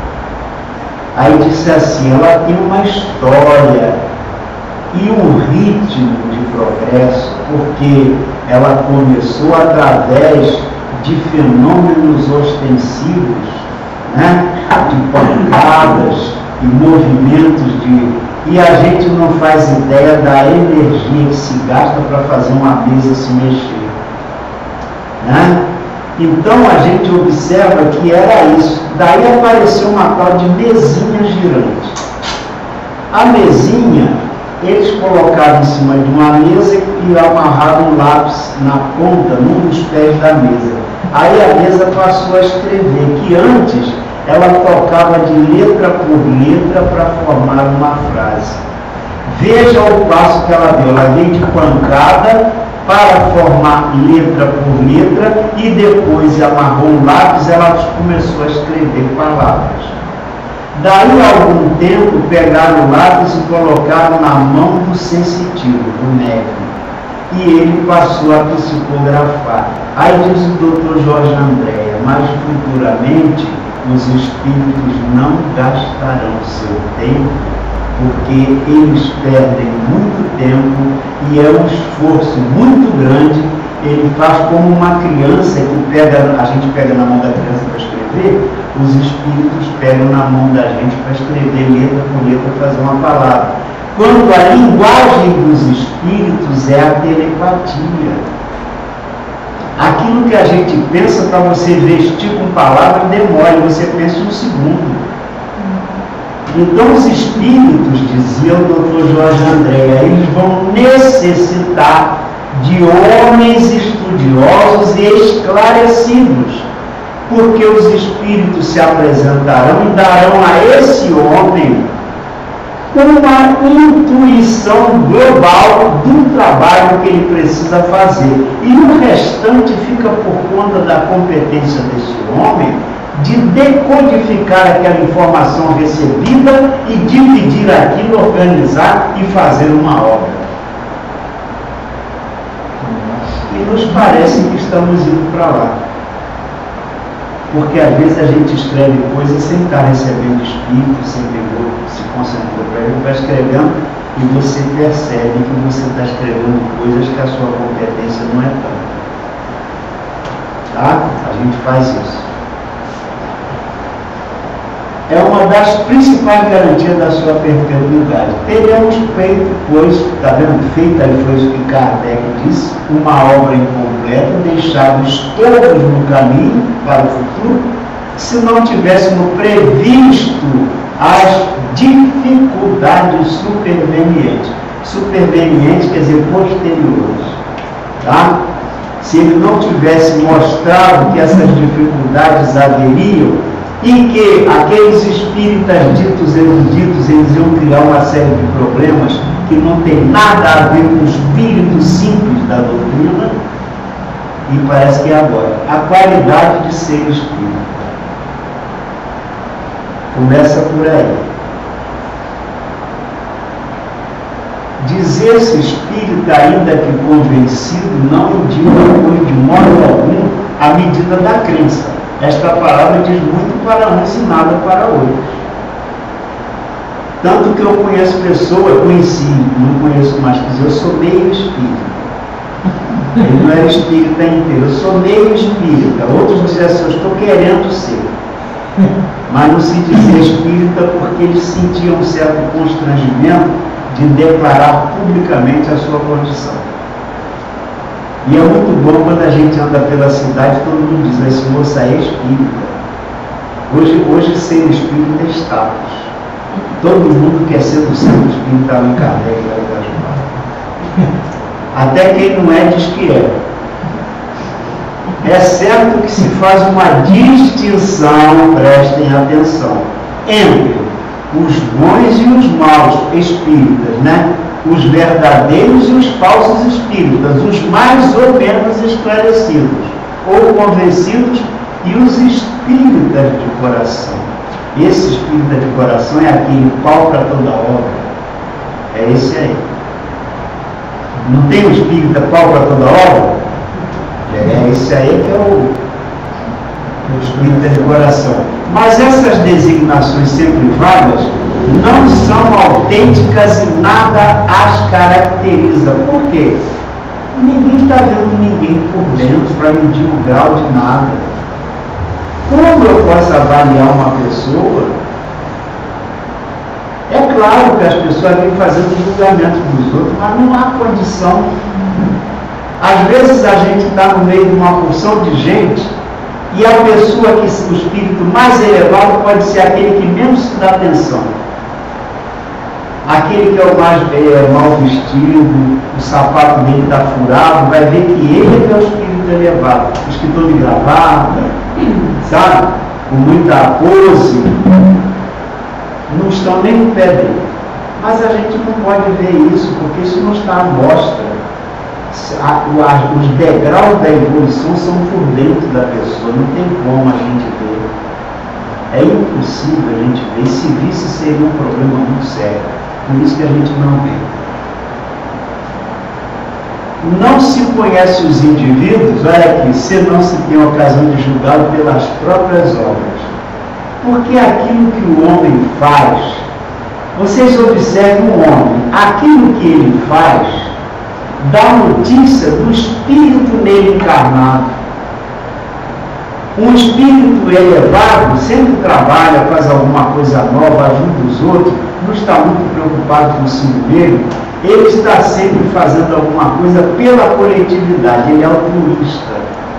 Aí disse assim, ela tem uma história e um ritmo de progresso, porque ela começou através de fenômenos ostensivos, né? De pancadas e movimentos de... E a gente não faz ideia da energia que se gasta para fazer uma mesa se mexer, né? Então a gente observa que era isso. Daí apareceu uma tal de mesinha girante. A mesinha, eles colocaram em cima de uma mesa e amarraram um lápis na ponta, num dos pés da mesa. Aí a mesa passou a escrever, que antes ela tocava de letra por letra para formar uma frase. Veja o passo que ela deu. Ela veio de pancada para formar letra por letra e depois amarrou um lápis, ela começou a escrever palavras. Daí a algum tempo pegaram o lápis e colocaram na mão do sensitivo, do médium, e ele passou a psicografar. Aí diz o doutor Jorge Andréa, mas futuramente os espíritos não gastarão seu tempo, porque eles perdem muito tempo e é um esforço muito grande. Ele faz como uma criança que pega, a gente pega na mão da criança para escrever, os espíritos pegam na mão da gente para escrever letra por letra, fazer uma palavra. Quando a linguagem dos espíritos é a telepatia. Aquilo que a gente pensa para você vestir com palavras demora, você pensa um segundo. Então os espíritos, dizia o doutor Jorge Andréa, eles vão necessitar de homens estudiosos e esclarecidos, porque os espíritos se apresentarão e darão a esse homem uma intuição global do trabalho que ele precisa fazer. E o restante fica por conta da competência desse homem de decodificar aquela informação recebida e dividir aquilo, organizar e fazer uma obra. E nos parece que estamos indo para lá. Porque às vezes a gente escreve coisas sem estar recebendo espírito, sem ter se concentrou para ele, vai escrevendo e você percebe que você está escrevendo coisas que a sua competência não é tanta. Tá? A gente faz isso. É uma das principais garantias da sua perpetuidade. Teremos feito, pois, está vendo? Feita, foi isso que Kardec disse, uma obra incompleta, deixados todos no caminho para o futuro, se não tivéssemos previsto as dificuldades supervenientes. Supervenientes quer dizer posteriores. Tá? Se ele não tivesse mostrado que essas dificuldades haveriam, e que aqueles espíritas ditos eruditos, eles iam criar uma série de problemas que não tem nada a ver com o espírito simples da doutrina, e parece que é agora. A qualidade de ser espírita. Começa por aí. Dizer-se espírita, ainda que convencido, não indica de modo algum a medida da crença. Esta palavra diz muito para uns e nada para outros. Tanto que eu conheço pessoas, conheci, não conheço mais, dizer, eu sou meio espírita. Ele não era espírita inteiro, eu sou meio espírita. Outros dizem assim, eu estou querendo ser. Mas não se dizia espírita porque eles sentiam um certo constrangimento de declarar publicamente a sua condição. E é muito bom quando a gente anda pela cidade, todo mundo diz, esse moço é espírita. Hoje, hoje ser espírita é status. Todo mundo quer ser do centro espírita em Kardec e até quem não é diz que é. É certo que se faz uma distinção, prestem atenção, entre os bons e os maus espíritas, né? Os verdadeiros e os falsos espíritas, os mais ou menos esclarecidos, ou convencidos, e os espíritas de coração. Esse espírita de coração é aquele pau para toda obra. É esse aí. Não tem o espírita pau para toda obra? É esse aí que é o, o espírita de coração. Mas essas designações sempre vagas não são autênticas e nada as caracteriza. Por quê? Ninguém está vendo ninguém por dentro para medir o grau de nada. Como eu posso avaliar uma pessoa? É claro que as pessoas vêm fazendo julgamento dos outros, mas não há condição. Às vezes a gente está no meio de uma porção de gente e a pessoa que o espírito mais elevado pode ser aquele que menos se dá atenção. Aquele que é o mais é, mal vestido, o sapato dele está furado, vai ver que ele é o espírito elevado. Os que estão de gravata, sabe? Com muita pose, não estão nem no pé dele. Mas a gente não pode ver isso, porque isso não está à mostra. Os degraus da evolução são por dentro da pessoa, não tem como a gente ver. É impossível a gente ver. Se visse, seria um problema muito sério. Por isso que a gente não vê. Não se conhece os indivíduos, olha aqui, se não se tem a ocasião de julgá-lo pelas próprias obras. Porque aquilo que o homem faz, vocês observem o homem, aquilo que ele faz, dá notícia do espírito nele encarnado. Um espírito elevado sempre trabalha, faz alguma coisa nova, ajuda os outros, não está muito preocupado consigo mesmo, ele está sempre fazendo alguma coisa pela coletividade, ele é altruísta.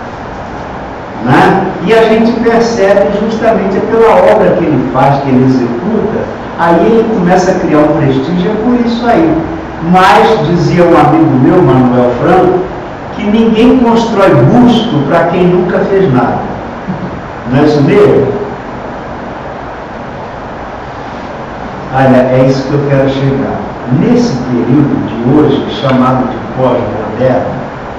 Né? E a gente percebe justamente pela obra que ele faz, que ele executa, aí ele começa a criar um prestígio, é por isso aí. Mas, dizia um amigo meu, Manuel Franco, que ninguém constrói busto para quem nunca fez nada. Não é isso mesmo? Olha, é isso que eu quero chegar. Nesse período de hoje, chamado de pós-moderno,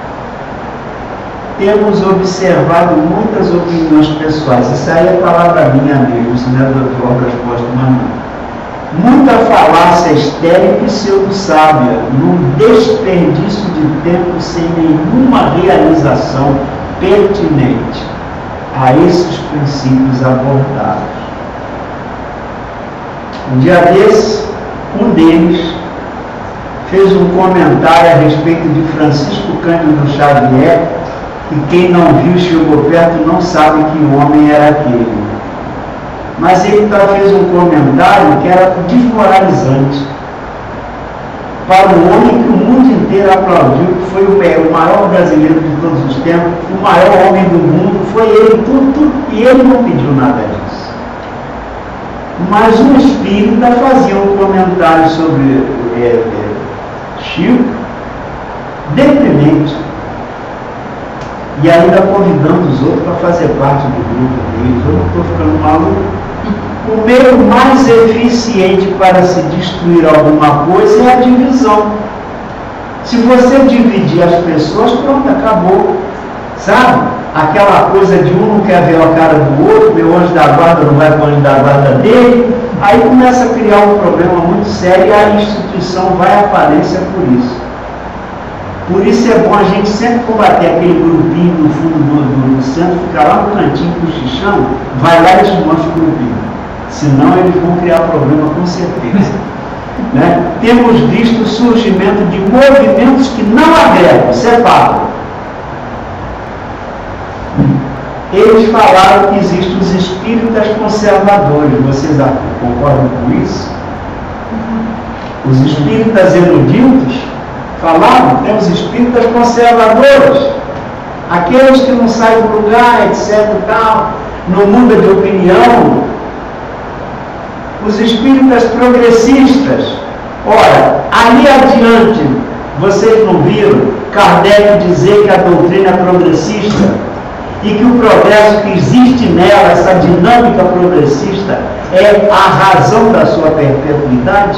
temos observado muitas opiniões pessoais. Isso aí é palavra minha mesmo, isso não é de obras póstumas, não. Muita falácia estéril e pseudo-sábia, num desperdício de tempo sem nenhuma realização pertinente a esses princípios abordados. Um dia desse, um deles fez um comentário a respeito de Francisco Cândido Xavier, e quem não viu, chegou perto, não sabe que homem era aquele. Mas ele fez um comentário que era desmoralizante para um homem que o mundo inteiro aplaudiu, que foi o maior brasileiro de todos os tempos, o maior homem do mundo, foi ele, tudo, tudo, e ele não pediu nada disso. Mas um espírita fazia um comentário sobre é, é, Chico, deprimente, e ainda convidando os outros para fazer parte do grupo deles. Eu não estou ficando maluco. O meio mais eficiente para se destruir alguma coisa é a divisão. Se você dividir as pessoas, pronto, acabou. Sabe? Aquela coisa de um não quer ver a cara do outro, meu anjo da guarda não vai para o anjo da guarda dele, aí começa a criar um problema muito sério e a instituição vai à falência por isso. Por isso é bom a gente sempre combater aquele grupinho no fundo do, do, do centro, ficar lá no cantinho com o xixão, vai lá e desmancha o grupinho. Senão eles vão criar problema com certeza. Né? Temos visto o surgimento de movimentos que não agregam, separam. Eles falaram que existem os espíritas conservadores. Vocês concordam com isso? Os espíritas eruditos falaram que tem os espíritas conservadores, aqueles que não saem do lugar, etc e tal, não muda de opinião. Os espíritas progressistas. Ora, ali adiante, vocês não viram Kardec dizer que a doutrina é progressista e que o progresso que existe nela, essa dinâmica progressista, é a razão da sua perpetuidade?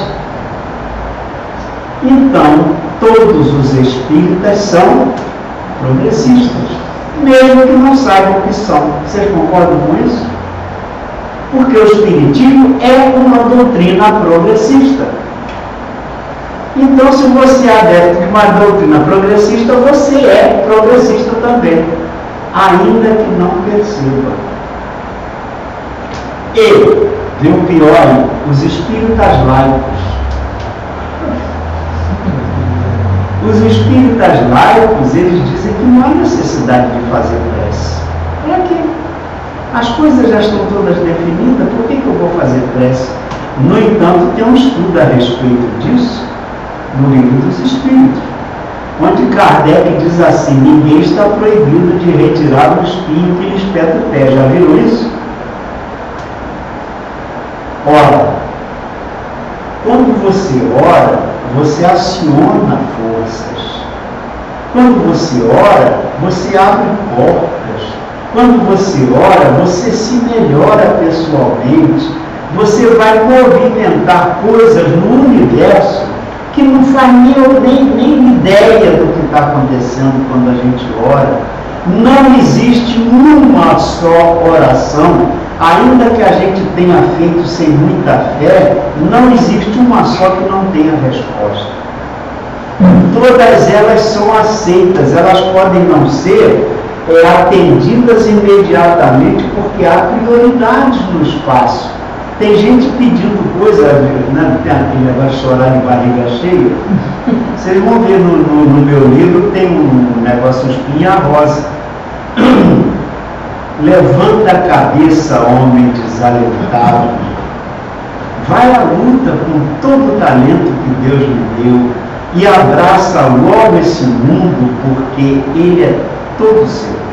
Então, todos os espíritas são progressistas, mesmo que não saibam o que são. Vocês concordam com isso? Porque o espiritismo é uma doutrina progressista. Então, se você é adepto de uma doutrina progressista, você é progressista também, ainda que não perceba. E, vem o pior, os espíritas laicos. Os espíritas laicos, eles dizem que não há necessidade de fazer prece. Para quê? As coisas já estão todas definidas, por que, que eu vou fazer prece? No entanto, tem um estudo a respeito disso no Livro dos Espíritos, onde Kardec diz assim: ninguém está proibido de retirar o espinho que lhe espeta o pé. Já viram isso? Ora, quando você ora, você aciona forças. Quando você ora, você abre portas. Quando você ora, você se melhora pessoalmente. Você vai movimentar coisas no universo que não faz nem, nem, nem ideia do que está acontecendo quando a gente ora. Não existe uma só oração, ainda que a gente tenha feito sem muita fé, não existe uma só que não tenha resposta. Todas elas são aceitas, elas podem não ser é, atendidas imediatamente, porque há prioridades no espaço. Tem gente pedindo coisa, né? Tem aquele negócio de chorar de barriga cheia. Vocês vão ver no, no, no meu livro, tem um negócio, um espinha rosa. Levanta a cabeça, homem desalentado. Vai à luta com todo o talento que Deus lhe deu e abraça logo esse mundo, porque ele é todo seu.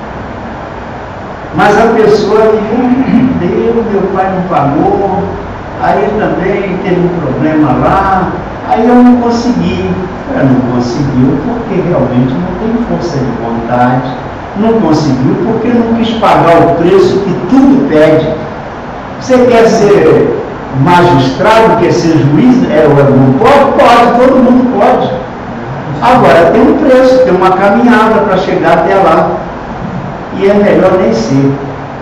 Mas a pessoa que deu, meu pai não pagou, aí também teve um problema lá, aí eu não consegui. Eu não conseguiu porque realmente não tem força de vontade, não conseguiu porque não quis pagar o preço que tudo pede. Você quer ser magistrado, quer ser juiz? É, não pode? Pode, todo mundo pode. Agora tem um preço, tem uma caminhada para chegar até lá. E é melhor nem ser.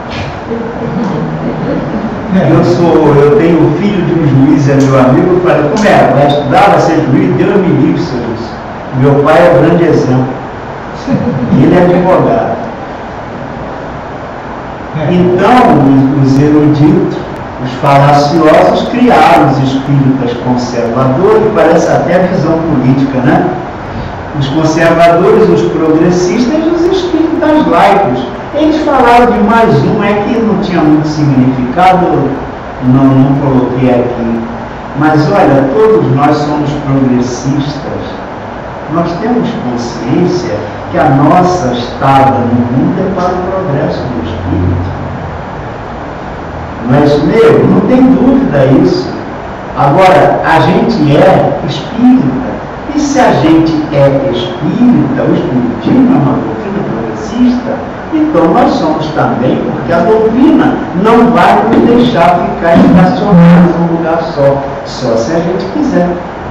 Eu sou, eu tenho um filho de um juiz, é meu amigo, eu falei, como é? Vai estudar, vai ser juiz? Deus me livre, seu juiz. Meu pai é um grande exemplo. Ele é advogado. Então, os eruditos, os falaciosos, criaram os espíritas conservadores, parece até a visão política, né? Os conservadores, os progressistas e os espíritas laicos. Eles falaram de mais um, é que não tinha muito significado, não, não coloquei aqui. Mas olha, todos nós somos progressistas. Nós temos consciência que a nossa estada no mundo é para o progresso do espírito. Mas, meu, não tem dúvida isso. Agora, a gente é espírita. E se a gente é espírita, o espiritismo é uma doutrina progressista, então nós somos também, porque a doutrina não vai nos deixar ficar estacionados num lugar só, só se a gente quiser.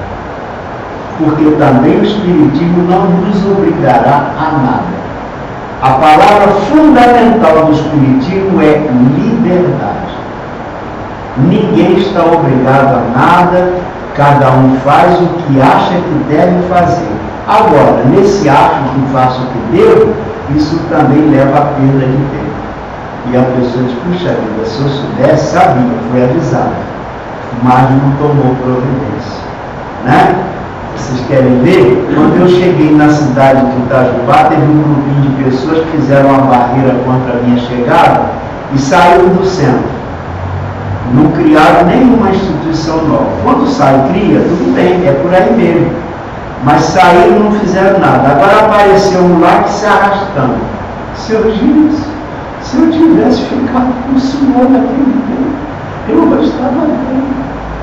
Porque também o espiritismo não nos obrigará a nada. A palavra fundamental do Espiritismo é liberdade. Ninguém está obrigado a nada, cada um faz o que acha que deve fazer. Agora, nesse ato que faço o que devo, isso também leva a perda de tempo. E a pessoa diz, puxa vida, se eu soubesse, sabia, foi avisado, mas não tomou providência. Né? Vocês querem ver? Quando eu cheguei na cidade de Itajubá, teve um grupinho de pessoas que fizeram uma barreira contra a minha chegada e saíram do centro. Não criaram nenhuma instituição nova. Quando sai, cria, tudo bem, é por aí mesmo. Mas saíram e não fizeram nada. Agora apareceu um lá que se arrastando. Seu Gilles, se eu tivesse ficado com o senhor naquele tempo, eu hoje estava bem.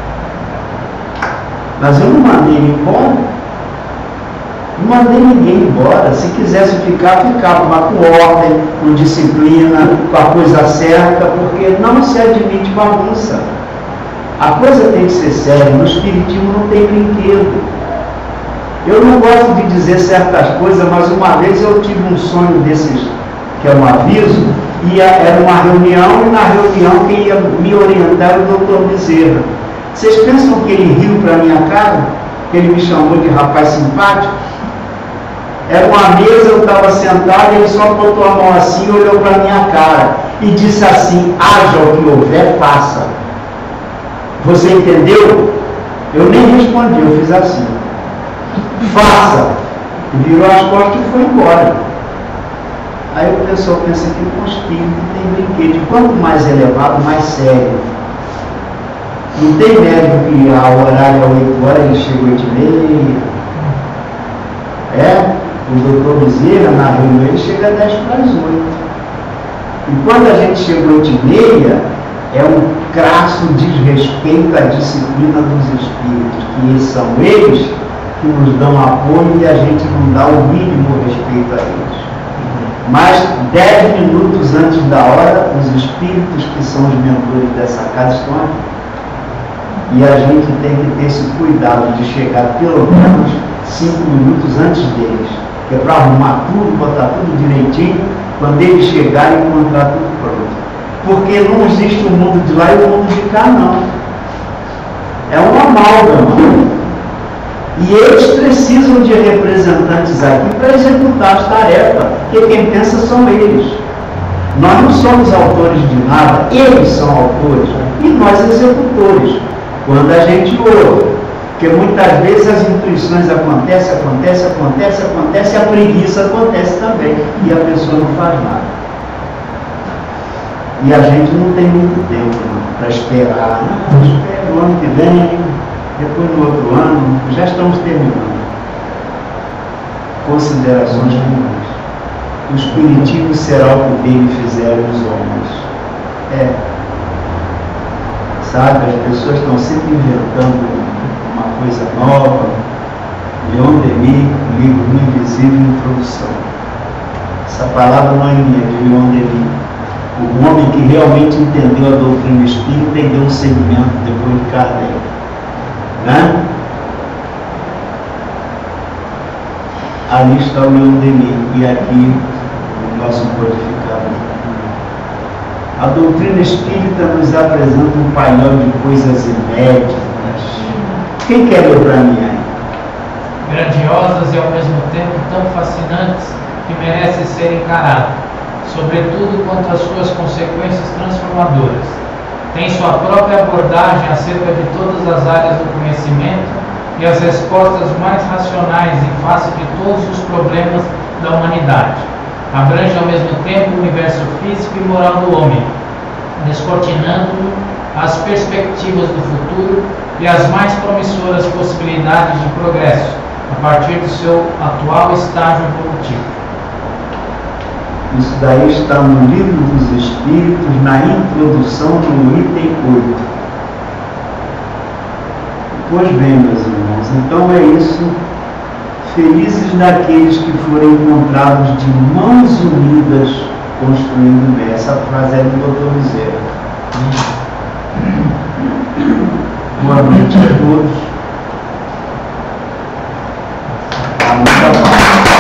Mas eu não mandei ele embora. Não mandei ninguém embora. Se quisesse ficar, ficava, mas com ordem, com disciplina, com a coisa certa, porque não se admite bagunça. A coisa tem que ser séria. No Espiritismo não tem brinquedo. Eu não gosto de dizer certas coisas, mas uma vez eu tive um sonho desses, que é um aviso, e era uma reunião, e na reunião quem ia me orientar era o doutor Bezerra. Vocês pensam que ele riu para a minha cara? Que ele me chamou de rapaz simpático? Era uma mesa, eu estava sentado, ele só botou a mão assim, olhou para a minha cara e disse assim, haja o que houver, faça. Você entendeu? Eu nem respondi, eu fiz assim. Faça. E virou as costas e foi embora. Aí o pessoal pensa que com o espírito tem brinquedo. E quanto mais elevado, mais sério. Não tem médico que a horário é oito horas, ele chega oito e meia. É, o doutor Bezerra, na reunião, ele chega dez para as oito. E quando a gente chega oito e meia, é um crasso desrespeito à disciplina dos espíritos, que são eles que nos dão apoio e a gente não dá o mínimo respeito a eles. Mas dez minutos antes da hora, os espíritos que são os mentores dessa casa estão aqui. E a gente tem que ter esse cuidado de chegar pelo menos cinco minutos antes deles, que é para arrumar tudo, botar tudo direitinho, quando eles chegarem e encontrar tudo pronto. Porque não existe o mundo de lá e o mundo de cá, não. É uma amálgama. E eles precisam de representantes aqui para executar as tarefas, porque quem pensa são eles. Nós não somos autores de nada, eles são autores e nós executores. Quando a gente ouve, porque muitas vezes as intuições acontecem, acontecem, acontecem, acontecem, a preguiça acontece também, e a pessoa não faz nada. E a gente não tem muito tempo para esperar, não, espera o ano que vem, depois no outro ano, já estamos terminando. Considerações finais. O Espiritismo será o que dele fizeram os homens. É. Sabe, as pessoas estão sempre inventando uma coisa nova. Leon Denis, livro Invisível e Introdução. Essa palavra não é minha, é de Leon Denis. O homem que realmente entendeu a doutrina espírita e deu um segmento depois de Kardec. Né? Ali está o Leon Denis e aqui o nosso codificado. A doutrina espírita nos apresenta um painel de coisas inéditas. Quem quer ler para mim aí? Grandiosas e ao mesmo tempo tão fascinantes que merecem ser encaradas, sobretudo quanto às suas consequências transformadoras. Tem sua própria abordagem acerca de todas as áreas do conhecimento e as respostas mais racionais em face de todos os problemas da humanidade. Abrange ao mesmo tempo o universo físico e moral do homem, descortinando as perspectivas do futuro e as mais promissoras possibilidades de progresso, a partir do seu atual estágio evolutivo. Isso daí está no Livro dos Espíritos, na introdução do item oito. Pois bem, meus irmãos, então é isso. Felizes daqueles que forem encontrados de mãos unidas construindo bem. Essa frase é do doutor Bezerra. Boa noite a todos. A muita paz.